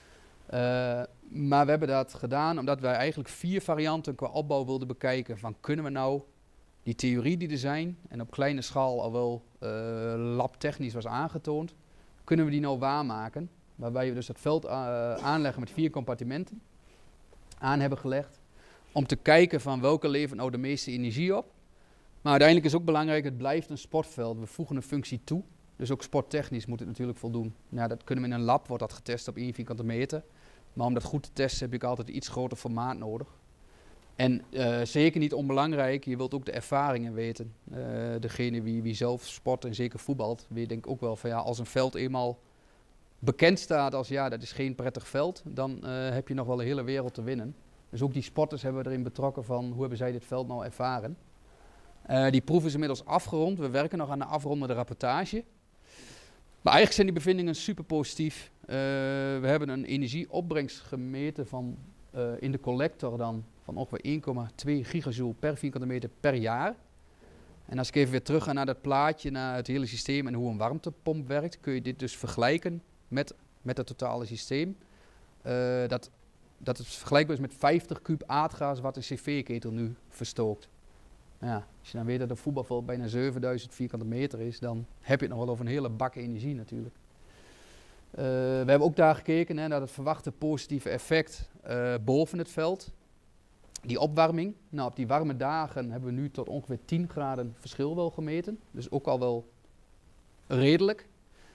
maar we hebben dat gedaan omdat wij eigenlijk vier varianten qua opbouw wilden bekijken. Van kunnen we nou die theorie die er zijn en op kleine schaal al wel uh, labtechnisch was aangetoond, kunnen we die nou waarmaken? Waarbij we dus het veld uh, aanleggen met vier compartimenten aan hebben gelegd. Om te kijken van welke levert nou de meeste energie op. Maar uiteindelijk is ook belangrijk, het blijft een sportveld. We voegen een functie toe. Dus ook sporttechnisch moet het natuurlijk voldoen. Nou, dat kunnen we in een lab, wordt dat getest op één vierkante meter. Maar om dat goed te testen heb ik altijd een iets groter formaat nodig. En uh, zeker niet onbelangrijk, je wilt ook de ervaringen weten. Uh, degene wie, wie zelf sport en zeker voetbalt, weet denk ik ook wel van ja, als een veld eenmaal bekend staat als ja, dat is geen prettig veld, dan uh, heb je nog wel een hele wereld te winnen. Dus ook die sporters hebben we erin betrokken van hoe hebben zij dit veld nou ervaren. Uh, die proef is inmiddels afgerond, we werken nog aan de afrondende rapportage. Maar eigenlijk zijn die bevindingen super positief. Uh, we hebben een energieopbrengst gemeten van, uh, in de collector dan van ongeveer één komma twee gigajoule per vierkante meter per jaar. En als ik even weer terug ga naar dat plaatje, naar het hele systeem en hoe een warmtepomp werkt, kun je dit dus vergelijken met, met het totale systeem. Uh, dat, dat het vergelijkbaar is met vijftig kuub aardgas wat een cv-ketel nu verstookt. Ja, als je dan weet dat een voetbalveld bijna zevenduizend vierkante meter is, dan heb je het nog wel over een hele bak energie natuurlijk. Uh, we hebben ook daar gekeken hè, naar het verwachte positieve effect uh, boven het veld. Die opwarming. Nou, op die warme dagen hebben we nu tot ongeveer tien graden verschil wel gemeten. Dus ook al wel redelijk.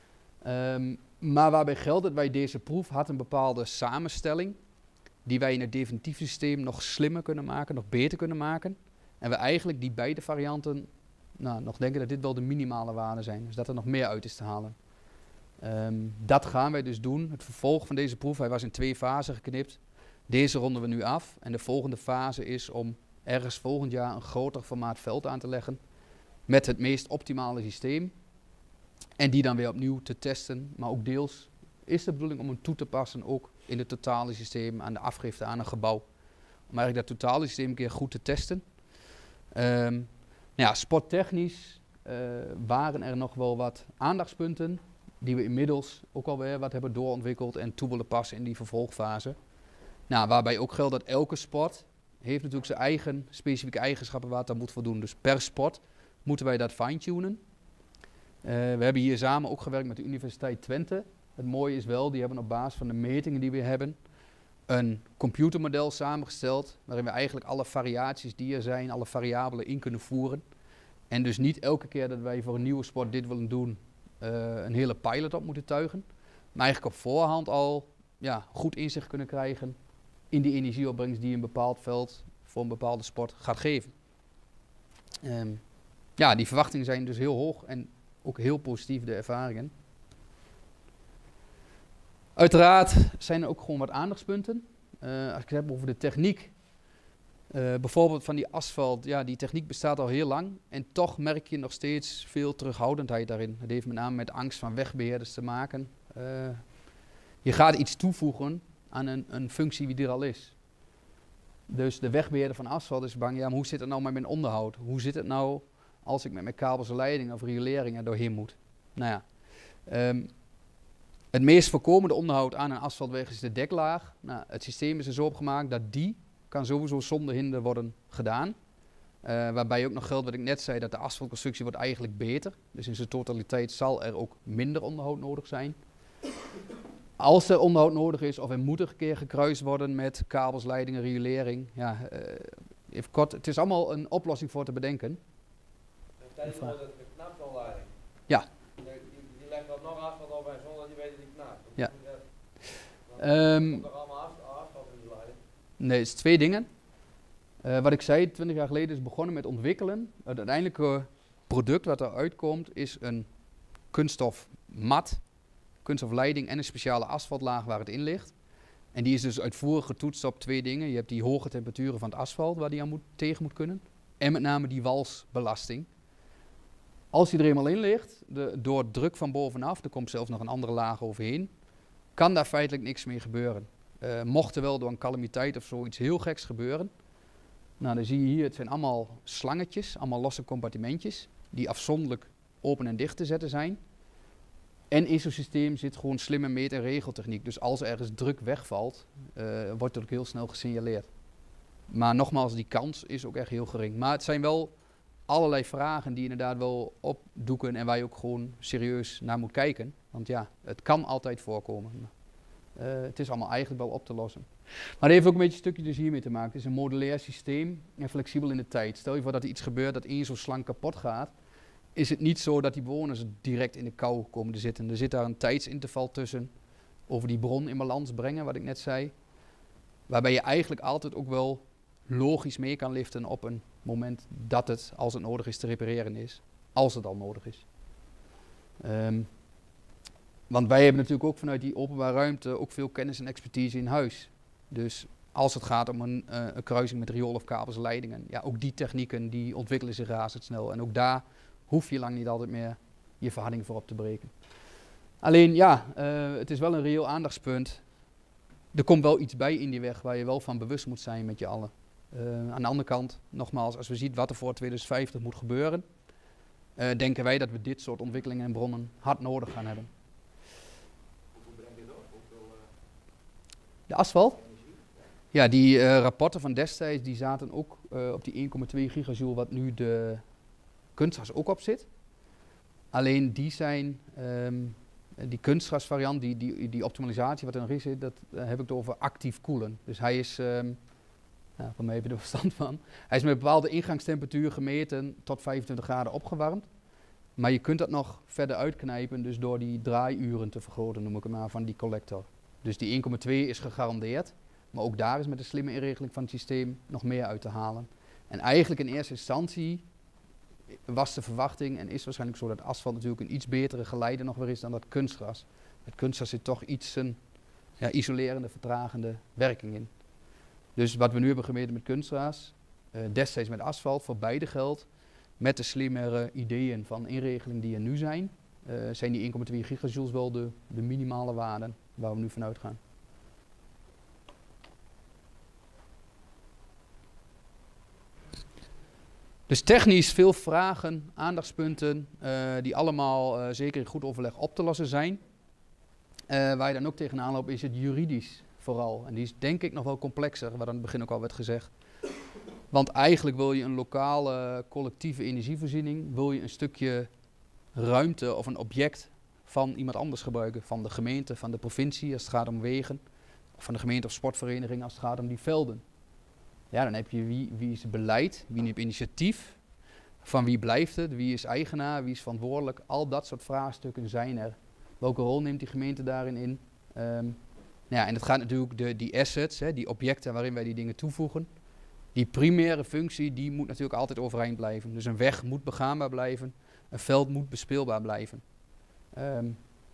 Um, maar waarbij geldt dat wij deze proef had een bepaalde samenstelling die wij in het definitieve systeem nog slimmer kunnen maken, nog beter kunnen maken. En we eigenlijk die beide varianten nou, nog denken dat dit wel de minimale waarden zijn. Dus dat er nog meer uit is te halen. Um, dat gaan wij dus doen. Het vervolg van deze proef, hij was in twee fasen geknipt. Deze ronden we nu af. En de volgende fase is om ergens volgend jaar een groter formaat veld aan te leggen. Met het meest optimale systeem. En die dan weer opnieuw te testen. Maar ook deels is de bedoeling om hem toe te passen ook in het totale systeem aan de afgifte aan een gebouw. Om eigenlijk dat totale systeem een keer goed te testen. Um, nou ja, sporttechnisch uh, waren er nog wel wat aandachtspunten die we inmiddels ook alweer wat hebben doorontwikkeld en toe willen passen in die vervolgfase. Nou, waarbij ook geldt dat elke sport heeft natuurlijk zijn eigen specifieke eigenschappen waar het aan moet voldoen. Dus per sport moeten wij dat fine-tunen. Uh, we hebben hier samen ook gewerkt met de Universiteit Twente. Het mooie is wel, die hebben op basis van de metingen die we hebben een computermodel samengesteld waarin we eigenlijk alle variaties die er zijn, alle variabelen in kunnen voeren. En dus niet elke keer dat wij voor een nieuwe sport dit willen doen, uh, een hele pilot op moeten tuigen. Maar eigenlijk op voorhand al ja, goed inzicht kunnen krijgen in die energieopbrengst die een bepaald veld voor een bepaalde sport gaat geven. Um, ja, die verwachtingen zijn dus heel hoog en ook heel positief de ervaringen. Uiteraard zijn er ook gewoon wat aandachtspunten. Uh, als ik het heb over de techniek, uh, bijvoorbeeld van die asfalt, ja, die techniek bestaat al heel lang en toch merk je nog steeds veel terughoudendheid daarin. Het heeft met name met angst van wegbeheerders te maken. Uh, je gaat iets toevoegen aan een, een functie die er al is. Dus de wegbeheerder van asfalt is bang, ja, maar hoe zit het nou met mijn onderhoud? Hoe zit het nou als ik met mijn kabels en leidingen of rioleringen doorheen moet? Nou ja, um, het meest voorkomende onderhoud aan een asfaltweg is de deklaag. Nou, het systeem is er zo opgemaakt dat die kan sowieso zonder hinder worden gedaan. Uh, waarbij ook nog geldt wat ik net zei, dat de asfaltconstructie wordt eigenlijk beter. Dus in zijn totaliteit zal er ook minder onderhoud nodig zijn. Als er onderhoud nodig is of er moet er een keer gekruist worden met kabels, leidingen, riolering. Ja, uh, even kort, het is allemaal een oplossing voor te bedenken. Tijdens de knapsonleiding. Ja. Die, die legt dat nog asfalt op en zonder dat je weet dat die knapt. Ja. Dan Um, komt er allemaal asfalt in die leiding. nee, het is twee dingen. Uh, wat ik zei, twintig jaar geleden is begonnen met ontwikkelen. Het uiteindelijke product wat eruit komt is een kunststof mat, kunststofleiding en een speciale asfaltlaag waar het in ligt. En die is dus uitvoerig getoetst op twee dingen. Je hebt die hoge temperaturen van het asfalt waar die aan moet, tegen moet kunnen. En met name die walsbelasting. Als die er eenmaal in ligt, de, door druk van bovenaf, er komt zelfs nog een andere laag overheen, kan daar feitelijk niks mee gebeuren. Uh, mocht er wel door een calamiteit of zoiets heel geks gebeuren, nou dan zie je hier, het zijn allemaal slangetjes, allemaal losse compartimentjes, die afzonderlijk open en dicht te zetten zijn. En in zo'n systeem zit gewoon slimme meet- en regeltechniek. Dus als er ergens druk wegvalt, uh, wordt dat ook heel snel gesignaleerd. Maar nogmaals, die kans is ook echt heel gering. Maar het zijn wel allerlei vragen die inderdaad wel opdoeken en waar je ook gewoon serieus naar moet kijken. Want ja, het kan altijd voorkomen. Uh, het is allemaal eigenlijk wel op te lossen. Maar het heeft ook een beetje een stukje dus hiermee te maken. Het is een modulair systeem en flexibel in de tijd. Stel je voor dat er iets gebeurt dat één zo'n slang kapot gaat, is het niet zo dat die bewoners direct in de kou komen te zitten. Er zit daar een tijdsinterval tussen over die bron in balans brengen, wat ik net zei. Waarbij je eigenlijk altijd ook wel logisch mee kan liften op een moment dat het, als het nodig is, te repareren is. Als het al nodig is. Um, want wij hebben natuurlijk ook vanuit die openbare ruimte ook veel kennis en expertise in huis. Dus als het gaat om een, uh, een kruising met riool of kabels en leidingen, ja, ook die technieken die ontwikkelen zich razendsnel. En ook daar hoef je lang niet altijd meer je verharding voor op te breken. Alleen ja, uh, het is wel een reëel aandachtspunt. Er komt wel iets bij in die weg waar je wel van bewust moet zijn met je allen. Uh, aan de andere kant, nogmaals, als we zien wat er voor twintig vijftig moet gebeuren, uh, denken wij dat we dit soort ontwikkelingen en bronnen hard nodig gaan hebben. Hoeveel brengt dit op? Hoeveel, uh, De asfalt? energie? Ja, die uh, rapporten van destijds die zaten ook uh, op die één komma twee gigajoule wat nu de kunstgras ook op zit. Alleen die zijn, um, die kunstgrasvariant, die, die, die optimalisatie wat er nog in zit, dat uh, heb ik het over actief koelen. Dus hij is, um, nou, van mij heb je er verstand van, hij is met een bepaalde ingangstemperatuur gemeten tot vijfentwintig graden opgewarmd. Maar je kunt dat nog verder uitknijpen, dus door die draaiuren te vergroten, noem ik het maar, van die collector. Dus die één komma twee is gegarandeerd, maar ook daar is met de slimme inregeling van het systeem nog meer uit te halen. En eigenlijk in eerste instantie was de verwachting en is waarschijnlijk zo dat asfalt natuurlijk een iets betere geleider nog weer is dan dat kunstgras. Het kunstgras zit toch iets een ja, isolerende, vertragende werking in. Dus wat we nu hebben gemeten met kunstgras, uh, destijds met asfalt, voor beide geldt, met de slimmere ideeën van inregeling die er nu zijn, uh, zijn die één komma twee gigajoules wel de, de minimale waarden waar we nu vanuit gaan. Dus technisch veel vragen, aandachtspunten, uh, die allemaal uh, zeker in goed overleg op te lossen zijn. Uh, waar je dan ook tegenaan loopt is het juridisch vooral. En die is denk ik nog wel complexer, wat aan het begin ook al werd gezegd. Want eigenlijk wil je een lokale collectieve energievoorziening, wil je een stukje ruimte of een object van iemand anders gebruiken. Van de gemeente, van de provincie als het gaat om wegen. Of van de gemeente of sportvereniging als het gaat om die velden. Ja, dan heb je wie, wie is het beleid, wie neemt initiatief, van wie blijft het, wie is eigenaar, wie is verantwoordelijk. Al dat soort vraagstukken zijn er. Welke rol neemt die gemeente daarin in? Um, ja, en het gaat natuurlijk, de, die assets, hè, die objecten waarin wij die dingen toevoegen. Die primaire functie, die moet natuurlijk altijd overeind blijven. Dus een weg moet begaanbaar blijven, een veld moet bespeelbaar blijven. Um,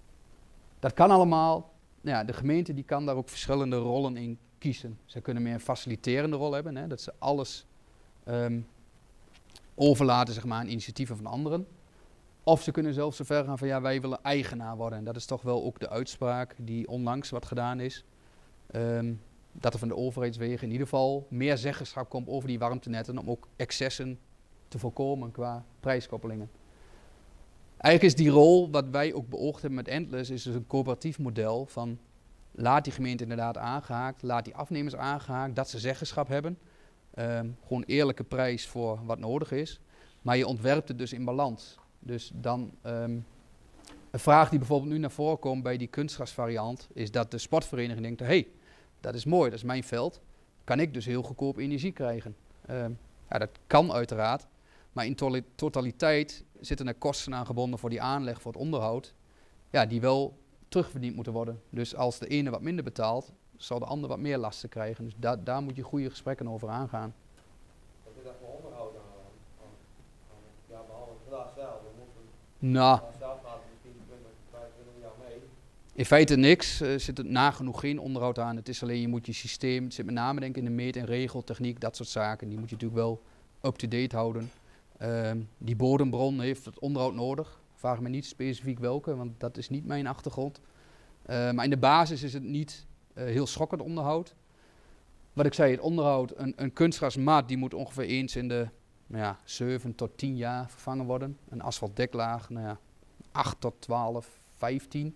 dat kan allemaal. Ja, de gemeente die kan daar ook verschillende rollen in kiezen. Ze kunnen meer een faciliterende rol hebben, hè, dat ze alles um, overlaten zeg maar, aan initiatieven van anderen. Of ze kunnen zelfs zo ver gaan van ja, wij willen eigenaar worden. En dat is toch wel ook de uitspraak die onlangs wat gedaan is. Um, dat er van de overheidswegen in ieder geval meer zeggenschap komt over die warmtenetten om ook excessen te voorkomen qua prijskoppelingen. Eigenlijk is die rol, wat wij ook beoogd hebben met Endless, is dus een coöperatief model van laat die gemeente inderdaad aangehaakt, laat die afnemers aangehaakt, dat ze zeggenschap hebben. Um, gewoon eerlijke prijs voor wat nodig is. Maar je ontwerpt het dus in balans. Dus dan, um, een vraag die bijvoorbeeld nu naar voren komt bij die kunstgrasvariant, is dat de sportvereniging denkt, hé, hey, dat is mooi, dat is mijn veld, kan ik dus heel goedkoop energie krijgen. Um, ja, dat kan uiteraard, maar in to- totaliteit zitten er kosten aan gebonden voor die aanleg, voor het onderhoud, ja, die wel terugverdiend moeten worden. Dus als de ene wat minder betaalt, zal de ander wat meer lasten krijgen. Dus da- daar moet je goede gesprekken over aangaan. Wat is dat voor onderhoud aan? aan, aan ja, behalve het glas zelf. We moeten Nou, het zelf gaat misschien twintig, vijfentwintig jaar mee. in feite niks. Er zit er nagenoeg geen onderhoud aan. Het is alleen, je moet je systeem, het zit met name denk ik in de meet- en regeltechniek, dat soort zaken. Die moet je natuurlijk wel up-to-date houden. Um, die bodembron heeft het onderhoud nodig. Vraag me niet specifiek welke, want dat is niet mijn achtergrond. Uh, maar in de basis is het niet uh, heel schokkend onderhoud. Wat ik zei, het onderhoud, een, een kunstgrasmat die moet ongeveer eens in de nou ja, zeven tot tien jaar vervangen worden. Een asfaltdeklaag, nou ja, acht tot twaalf, vijftien.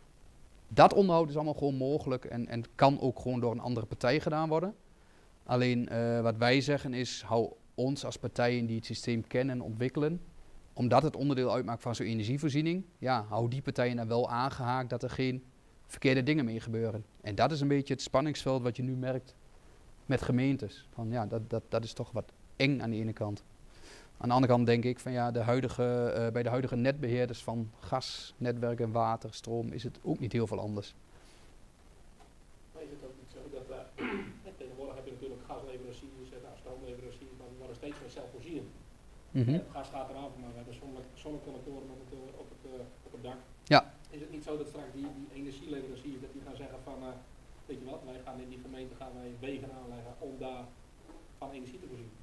Dat onderhoud is allemaal gewoon mogelijk en, en kan ook gewoon door een andere partij gedaan worden. Alleen uh, wat wij zeggen is, hou ons als partijen die het systeem kennen en ontwikkelen, omdat het onderdeel uitmaakt van zo'n energievoorziening, ja, hou die partijen dan wel aangehaakt dat er geen verkeerde dingen mee gebeuren. En dat is een beetje het spanningsveld wat je nu merkt met gemeentes. Van, ja, dat, dat, dat is toch wat eng aan de ene kant. Aan de andere kant denk ik van ja, de huidige, uh, bij de huidige netbeheerders van gas, netwerken, water, stroom is het ook niet heel veel anders. Maar is het ook niet zo dat we, tegenwoordig heb je natuurlijk gasleveranciers en stroomleveranciers, maar we worden steeds meer zelfvoorzienend. Mm-hmm. Het gas gaat eraf, maar we hebben zonne, zonnecollectoren op het, uh, op, het, uh, op het dak. Ja. Is het niet zo dat straks die, die energieleveranciers dat die gaan zeggen van, uh, weet je wat, wij gaan in die gemeente gaan wij wegen aanleggen om daar van energie te voorzien?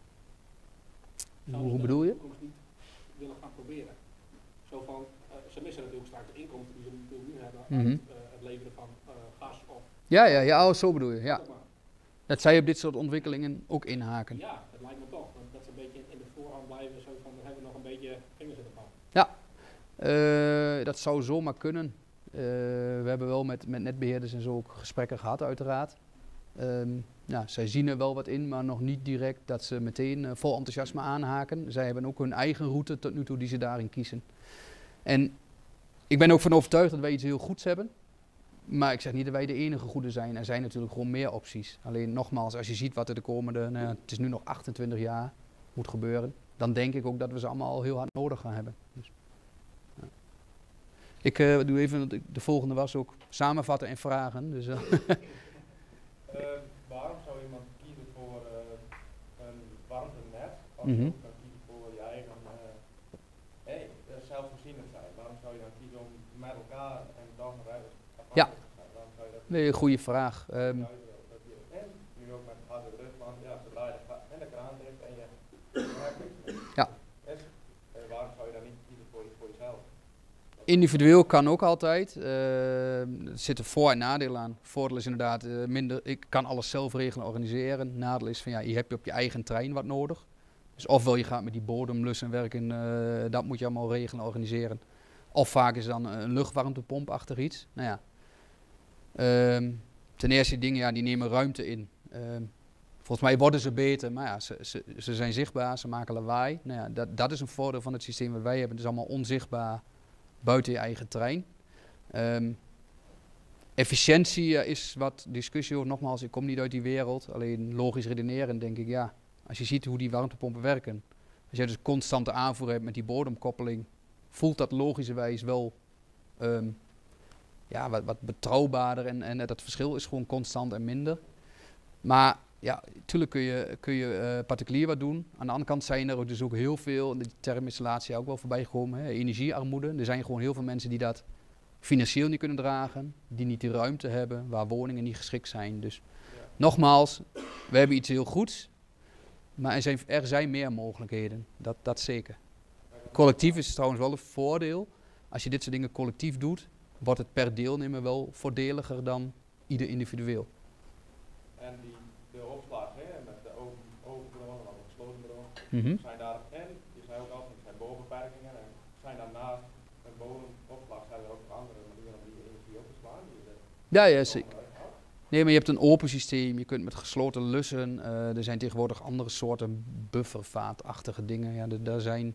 Hoe, hoe bedoel je? Dat ze niet willen gaan proberen. Zo van, uh, ze missen natuurlijk straks de inkomsten die ze natuurlijk nu hebben Mm-hmm. uit uh, het leveren van uh, gas of. Ja, ja, ja, oh, zo bedoel je. Ja. Dat zij op dit soort ontwikkelingen ook inhaken. Ja, dat lijkt me toch. Dat ze een beetje in de voorhand blijven, zo van, daar hebben we nog een beetje vingers in de pan. Ja, uh, dat zou zomaar kunnen. Uh, we hebben wel met, met netbeheerders en zo ook gesprekken gehad uiteraard. Um, ja, zij zien er wel wat in, maar nog niet direct dat ze meteen uh, vol enthousiasme aanhaken. Zij hebben ook hun eigen route tot nu toe die ze daarin kiezen. En ik ben ook van overtuigd dat wij iets heel goeds hebben. Maar ik zeg niet dat wij de enige goede zijn. Er zijn natuurlijk gewoon meer opties. Alleen nogmaals, als je ziet wat er de komende, nou ja, het is nu nog achtentwintig jaar, moet gebeuren. Dan denk ik ook dat we ze allemaal al heel hard nodig gaan hebben. Dus, ja. Ik uh, doe even, de volgende was ook samenvatten en vragen. Dus, uh. uh, waarom zou iemand kiezen voor uh, een warmtenet als je Mm-hmm. ook kan kiezen voor je eigen uh, hey, zelfvoorzienend zijn? Waarom zou je dan kiezen om met elkaar en dan rijden? Ja, nee, een goede vraag. Um, en nu ook met harde druk, want ja, zodra je en de kraan dicht en je hebt niks meer. Ja. Dus, uh, waarom zou je dan niet kiezen voor, voor jezelf? Individueel kan ook altijd. Uh, er zitten voor- en nadelen aan. Voordeel is inderdaad uh, minder, ik kan alles zelf regelen en organiseren. Nadeel is van ja, je hebt op je eigen trein wat nodig. Dus ofwel je gaat met die bodemlussen werken, uh, dat moet je allemaal regelen en organiseren. Of vaak is dan een luchtwarmtepomp achter iets. Nou ja. Um, ten eerste die dingen, ja, die nemen ruimte in. Um, volgens mij worden ze beter, maar ja, ze, ze, ze zijn zichtbaar, ze maken lawaai. Nou ja, dat, dat is een voordeel van het systeem wat wij hebben. Het is allemaal onzichtbaar buiten je eigen terrein. Um, efficiëntie uh, is wat discussie over. Nogmaals, ik kom niet uit die wereld. Alleen logisch redeneren denk ik, ja, als je ziet hoe die warmtepompen werken. Als je dus constante aanvoer hebt met die bodemkoppeling, voelt dat logischerwijs wel um, ja, wat, wat betrouwbaarder en, en dat verschil is gewoon constant en minder. Maar ja, natuurlijk kun je, kun je uh, particulier wat doen. Aan de andere kant zijn er ook dus ook heel veel, en die term is de laatste jaar ook wel voorbij gekomen, hè, energiearmoede. Er zijn gewoon heel veel mensen die dat financieel niet kunnen dragen, die niet de ruimte hebben, waar woningen niet geschikt zijn. Dus ja. Nogmaals, we hebben iets heel goeds, maar er zijn, er zijn meer mogelijkheden, dat, dat zeker. Collectief is trouwens wel een voordeel. Als je dit soort dingen collectief doet, wordt het per deelnemer wel voordeliger dan ieder individueel. En die, de opslag, hè, met de open, open bron en de gesloten bron, Mm-hmm. zijn daar, en je zei ook altijd, er zijn bovenbeperkingen en zijn daarnaast een bodemopslag, zijn er ook andere manieren om die energie op te slaan? Ja, ja, zeker. Nee, maar je hebt een open systeem, je kunt met gesloten lussen, uh, er zijn tegenwoordig andere soorten buffervaatachtige dingen. Ja, de, daar zijn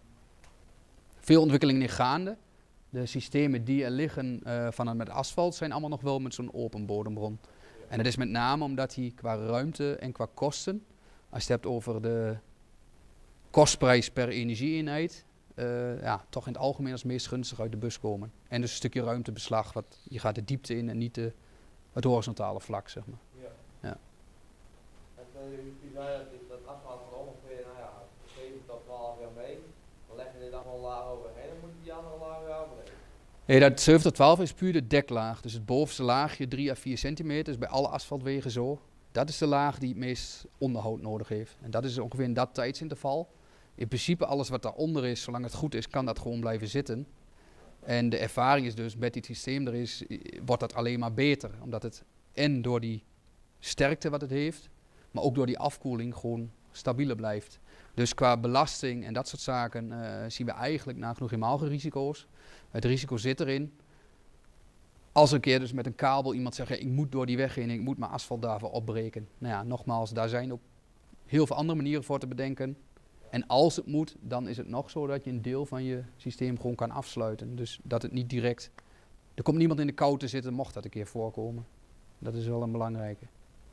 veel ontwikkelingen in gaande. De systemen die er liggen uh, van het met asfalt zijn allemaal nog wel met zo'n open bodembron. En dat is met name omdat die qua ruimte en qua kosten, als je het hebt over de kostprijs per energieeenheid, uh, ja, toch in het algemeen als meest gunstig uit de bus komen. En dus een stukje ruimtebeslag, wat, je gaat de diepte in en niet de, het horizontale vlak, zeg maar. Ja. Ja. En uh, u zei dat, dat asfalt van ongeveer, nou ja, zeven tot twaalf jaar mee. Dan leg je er dan wel een laag overheen, dan moet je die andere laag weer afbreken. Nee, dat zeven tot twaalf is puur de deklaag. Dus het bovenste laagje, drie à vier centimeter, is bij alle asfaltwegen zo. Dat is de laag die het meest onderhoud nodig heeft. En dat is ongeveer in dat tijdsinterval. In principe alles wat daaronder is, zolang het goed is, kan dat gewoon blijven zitten. En de ervaring is dus, met dit systeem er is, wordt dat alleen maar beter. Omdat het en door die sterkte wat het heeft, maar ook door die afkoeling gewoon stabieler blijft. Dus qua belasting en dat soort zaken uh, zien we eigenlijk nagenoeg helemaal geen risico's. Het risico zit erin. Als er een keer dus met een kabel iemand zegt, ja, ik moet door die weg heen, ik moet mijn asfalt daarvoor opbreken. Nou ja, nogmaals, daar zijn ook heel veel andere manieren voor te bedenken. En als het moet, dan is het nog zo dat je een deel van je systeem gewoon kan afsluiten. Dus dat het niet direct, er komt niemand in de kou te zitten, mocht dat een keer voorkomen. Dat is wel een belangrijke.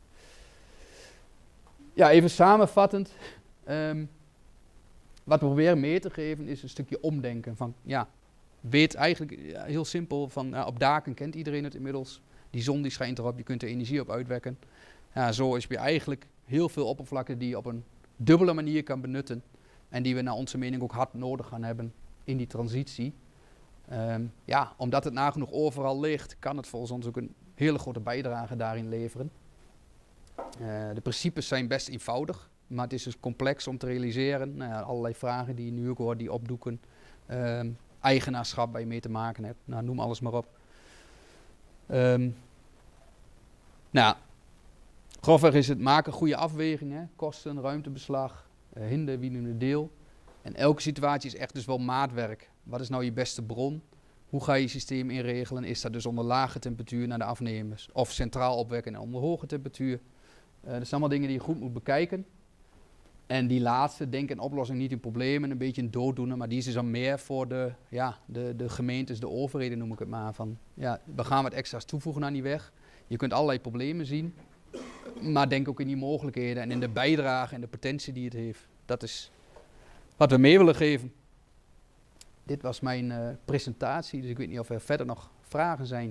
Ja, even samenvattend. Um, wat we proberen mee te geven is een stukje omdenken van, ja, weet eigenlijk ja, heel simpel van, uh, op daken kent iedereen het inmiddels. Die zon die schijnt erop, je kunt er energie op uitwekken. Ja, zo is weer eigenlijk heel veel oppervlakken die je op een dubbele manier kan benutten. En die we naar onze mening ook hard nodig gaan hebben in die transitie. Um, ja, omdat het nagenoeg overal ligt, kan het volgens ons ook een hele grote bijdrage daarin leveren. Uh, de principes zijn best eenvoudig, maar het is dus complex om te realiseren. Nou ja, allerlei vragen die je nu ook hoort, die opdoeken. Um, eigenaarschap waar je mee te maken hebt. Nou, noem alles maar op. Um, nou, grofweg is het maken goede afwegingen, kosten, ruimtebeslag, uh, hinder, wienende deel. En elke situatie is echt dus wel maatwerk. Wat is nou je beste bron? Hoe ga je je systeem inregelen? Is dat dus onder lage temperatuur naar de afnemers? Of centraal opwekken en onder hoge temperatuur? Uh, dat zijn allemaal dingen die je goed moet bekijken. En die laatste, denk en oplossing, niet in problemen, een beetje een dooddoener, maar die is dus dan meer voor de, ja, de, de gemeentes, de overheden noem ik het maar. Van, ja, we gaan wat extra's toevoegen aan die weg. Je kunt allerlei problemen zien, maar denk ook in die mogelijkheden en in de bijdrage en de potentie die het heeft. Dat is wat we mee willen geven. Dit was mijn uh, presentatie, dus ik weet niet of er verder nog vragen zijn.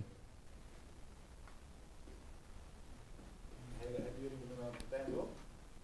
Hebben jullie er een patent op?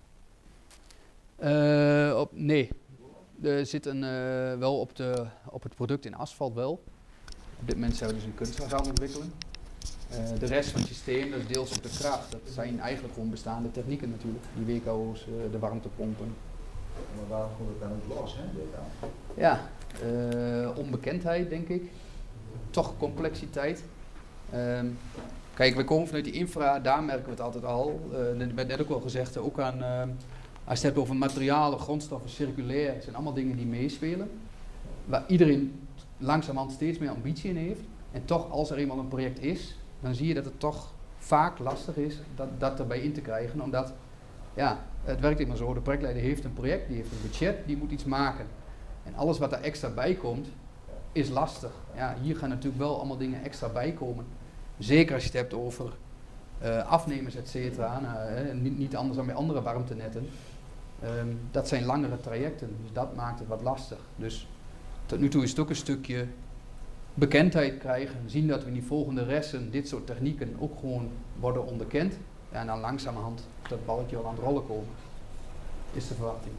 Uh, op, nee, er zit een, uh, wel op, de, op het product in asfalt wel. Op dit moment zijn we dus een kunstgras aan het ontwikkelen. Uh, de rest van het systeem, dat is deels op de kracht. Dat zijn eigenlijk gewoon bestaande technieken natuurlijk. Die W K O's, uh, de warmtepompen. Maar waarom komt het dan niet los, hè? Dit dan? Ja, uh, onbekendheid denk ik. Toch complexiteit. Um, kijk, we komen vanuit die infra, daar merken we het altijd al. Uh, er werd net ook al gezegd, ook aan... Uh, Als je het hebt over materialen, grondstoffen, circulair, het zijn allemaal dingen die meespelen. Waar iedereen langzamerhand steeds meer ambitie in heeft. En toch, als er eenmaal een project is, dan zie je dat het toch vaak lastig is dat, dat erbij in te krijgen. Omdat ja, het werkt immer zo. De projectleider heeft een project, die heeft een budget, die moet iets maken. En alles wat daar extra bij komt, is lastig. Ja, hier gaan natuurlijk wel allemaal dingen extra bij komen. Zeker als je het hebt over uh, afnemers, et cetera. Nou, uh, niet, niet anders dan bij andere warmtenetten. Um, dat zijn langere trajecten, dus dat maakt het wat lastig. Dus tot nu toe is het ook een stukje bekendheid krijgen. Zien dat we in die volgende resten dit soort technieken ook gewoon worden onderkend. Ja, en dan langzamerhand dat balkje wel aan het rollen komen. Is de verwachting.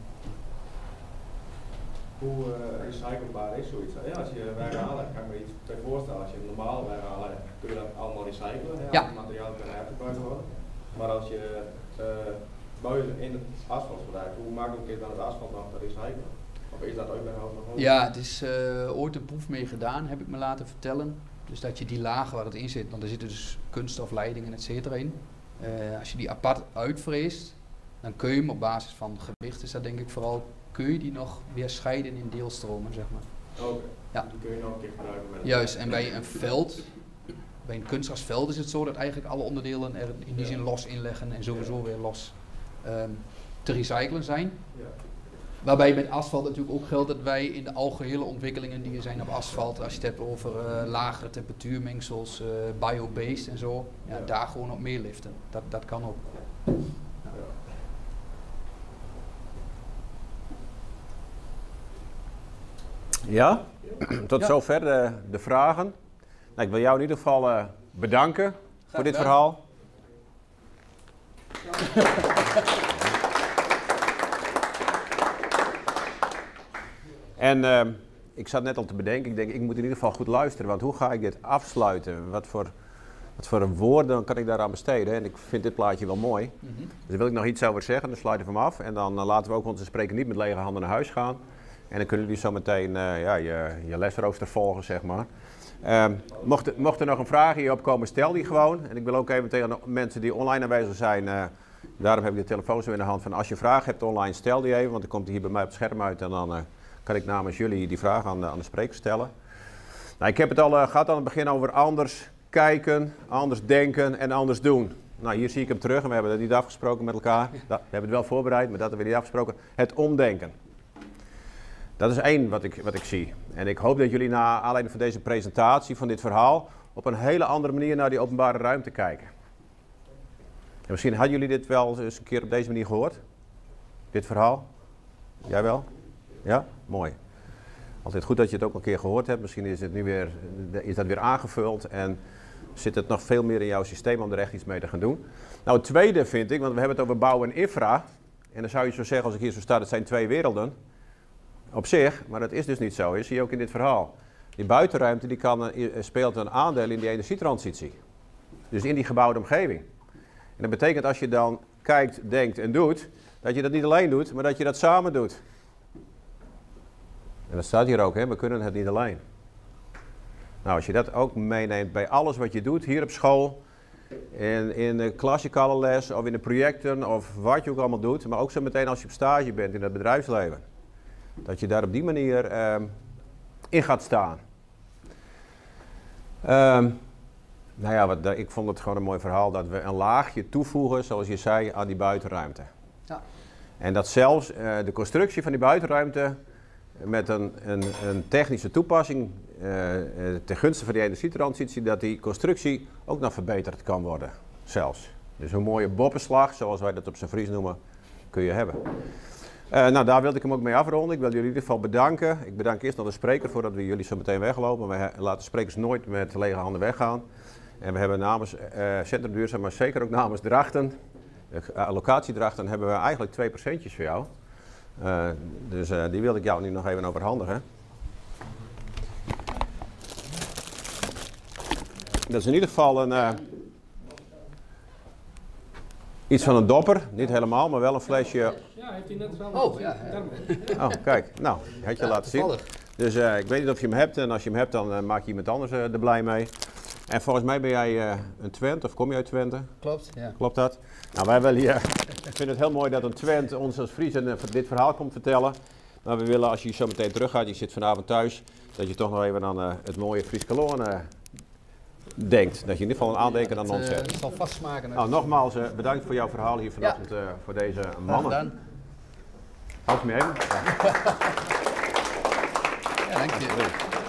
Hoe uh, recyclebaar is zoiets? Ja, als je werk aanlegt, kan ik me iets bij voorstellen. Als je een normale werk aanlegt, kun je dat allemaal recyclen. Ja. Het materiaal kan hergebruikt worden. Maar als je uh, buizen in het asfalt gebruikt, hoe makkelijk is dan het asfalt nog te recyclen? Of is dat ook überhaupt nog? Ja, het is uh, ooit een proef mee gedaan, heb ik me laten vertellen. Dus dat je die lagen waar het in zit, want er zitten dus kunststofleidingen et cetera in. Uh, als je die apart uitvreest, dan kun je hem op basis van gewicht, is dat denk ik vooral, kun je die nog weer scheiden in deelstromen, zeg maar. Oké, okay. Ja. Die kun je nog een keer gebruiken met Juist, en bij een veld, bij een kunstgrasveld is het zo dat eigenlijk alle onderdelen er in die zin los inleggen en sowieso weer los um, te recyclen zijn. Ja. Waarbij met asfalt natuurlijk ook geldt dat wij in de algehele ontwikkelingen die er zijn op asfalt, als je het hebt over uh, lagere temperatuurmengsels, uh, bio-based en zo, ja, ja. daar gewoon op meeliften. Dat, dat kan ook. Ja. Ja, tot ja. zover de, de vragen. Nou, ik wil jou in ieder geval uh, bedanken Graag voor dit gedaan. verhaal. En uh, ik zat net al te bedenken, ik denk ik moet in ieder geval goed luisteren, want hoe ga ik dit afsluiten? Wat voor, wat voor woorden kan ik daaraan besteden? En ik vind dit plaatje wel mooi. Mm-hmm. Dus daar wil ik nog iets over zeggen, dan sluiten we hem af. En dan uh, laten we ook onze spreker niet met lege handen naar huis gaan. En dan kunnen jullie zo meteen uh, ja, je, je lesrooster volgen, zeg maar. Um, mocht, er, mocht er nog een vraag hier opkomen, stel die gewoon. En ik wil ook even tegen de mensen die online aanwezig zijn, uh, daarom heb ik de telefoon zo in de hand, van als je vragen hebt online, stel die even, want dan komt die hier bij mij op het scherm uit en dan uh, kan ik namens jullie die vraag aan de, aan de spreker stellen. Nou, ik heb het al uh, gehad aan het begin over anders kijken, anders denken en anders doen. Nou, hier zie ik hem terug en we hebben het niet afgesproken met elkaar. We hebben het wel voorbereid, maar dat hebben we niet afgesproken. Het omdenken. Dat is één wat ik, wat ik zie. En ik hoop dat jullie na aanleiding van deze presentatie, van dit verhaal, op een hele andere manier naar die openbare ruimte kijken. En misschien hadden jullie dit wel eens een keer op deze manier gehoord? Dit verhaal? Jij wel? Ja? Mooi. Altijd goed dat je het ook een keer gehoord hebt. Misschien is, het nu weer, is dat weer aangevuld en zit het nog veel meer in jouw systeem om er echt iets mee te gaan doen. Nou, het tweede vind ik, want we hebben het over bouw en infra. En dan zou je zo zeggen, als ik hier zo sta, dat zijn twee werelden. Op zich, maar dat is dus niet zo. Dat zie je ook in dit verhaal. Die buitenruimte die kan, speelt een aandeel in die energietransitie. Dus in die gebouwde omgeving. En dat betekent als je dan kijkt, denkt en doet, dat je dat niet alleen doet, maar dat je dat samen doet. En dat staat hier ook, hè? We kunnen het niet alleen. Nou, als je dat ook meeneemt bij alles wat je doet, hier op school, in, in de klassikale les of in de projecten of wat je ook allemaal doet, maar ook zo meteen als je op stage bent in het bedrijfsleven. Dat je daar op die manier um, in gaat staan. Um, nou ja, wat, ik vond het gewoon een mooi verhaal dat we een laagje toevoegen, zoals je zei, aan die buitenruimte. Ja. En dat zelfs uh, de constructie van die buitenruimte met een, een, een technische toepassing uh, uh, ten gunste van die energietransitie, dat die constructie ook nog verbeterd kan worden, zelfs. Dus een mooie boppenslag, zoals wij dat op zijn Fries noemen, kun je hebben. Uh, nou, daar wilde ik hem ook mee afronden. Ik wil jullie in ieder geval bedanken. Ik bedank eerst nog de spreker voordat we jullie zo meteen weglopen. We laten sprekers nooit met lege handen weggaan. En we hebben namens uh, Centrum Duurzaam, maar zeker ook namens Drachten, uh, locatie Drachten, hebben we eigenlijk twee procentjes voor jou. Uh, dus uh, die wilde ik jou nu nog even overhandigen. Dat is in ieder geval een... Uh, Iets van een dopper, niet helemaal, maar wel een flesje. Ja, heeft hij net wel. Oh, ja, ja. Oh, kijk, nou, had je ja, laten zien. Dus uh, ik weet niet of je hem hebt en als je hem hebt dan uh, maak je iemand anders uh, er blij mee. En volgens mij ben jij uh, een Twent, of kom je uit Twente? Klopt, ja. Klopt dat? Nou, wij willen hier, ik vind het heel mooi dat een Twent ons als Friesen uh, dit verhaal komt vertellen. Maar we willen als je zo meteen terug gaat, je zit vanavond thuis, dat je toch nog even dan uh, het mooie Fries Cologne uh, denkt. Dat je in ieder geval een aandenken aan Het ons eh, hebt. zal vast smaken. Nou, nogmaals uh, bedankt voor jouw verhaal hier vanochtend uh, voor deze mannen. Hou het me even. Ja, dank je.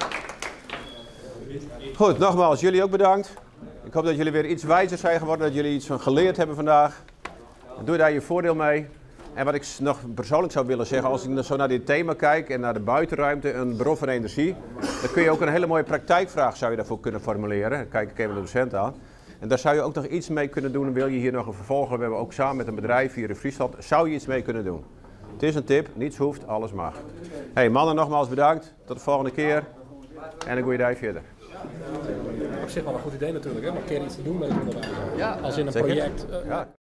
Goed, nogmaals, jullie ook bedankt. Ik hoop dat jullie weer iets wijzer zijn geworden, dat jullie iets van geleerd hebben vandaag. Doe daar je voordeel mee. En wat ik nog persoonlijk zou willen zeggen, als ik zo naar dit thema kijk en naar de buitenruimte, een bron van energie, dan kun je ook een hele mooie praktijkvraag zou je daarvoor kunnen formuleren. Dan kijk ik even de docent aan. En daar zou je ook nog iets mee kunnen doen. En wil je hier nog een vervolg hebben, we hebben ook samen met een bedrijf hier in Friesland, zou je iets mee kunnen doen. Het is een tip, niets hoeft, alles mag. Hey mannen, nogmaals bedankt. Tot de volgende keer. En een goede dag verder. Op zich wel een goed idee natuurlijk, hè? Maar een keer iets te doen met het onderwijs. Ja, Als in een Zeker. project. Uh, Ja.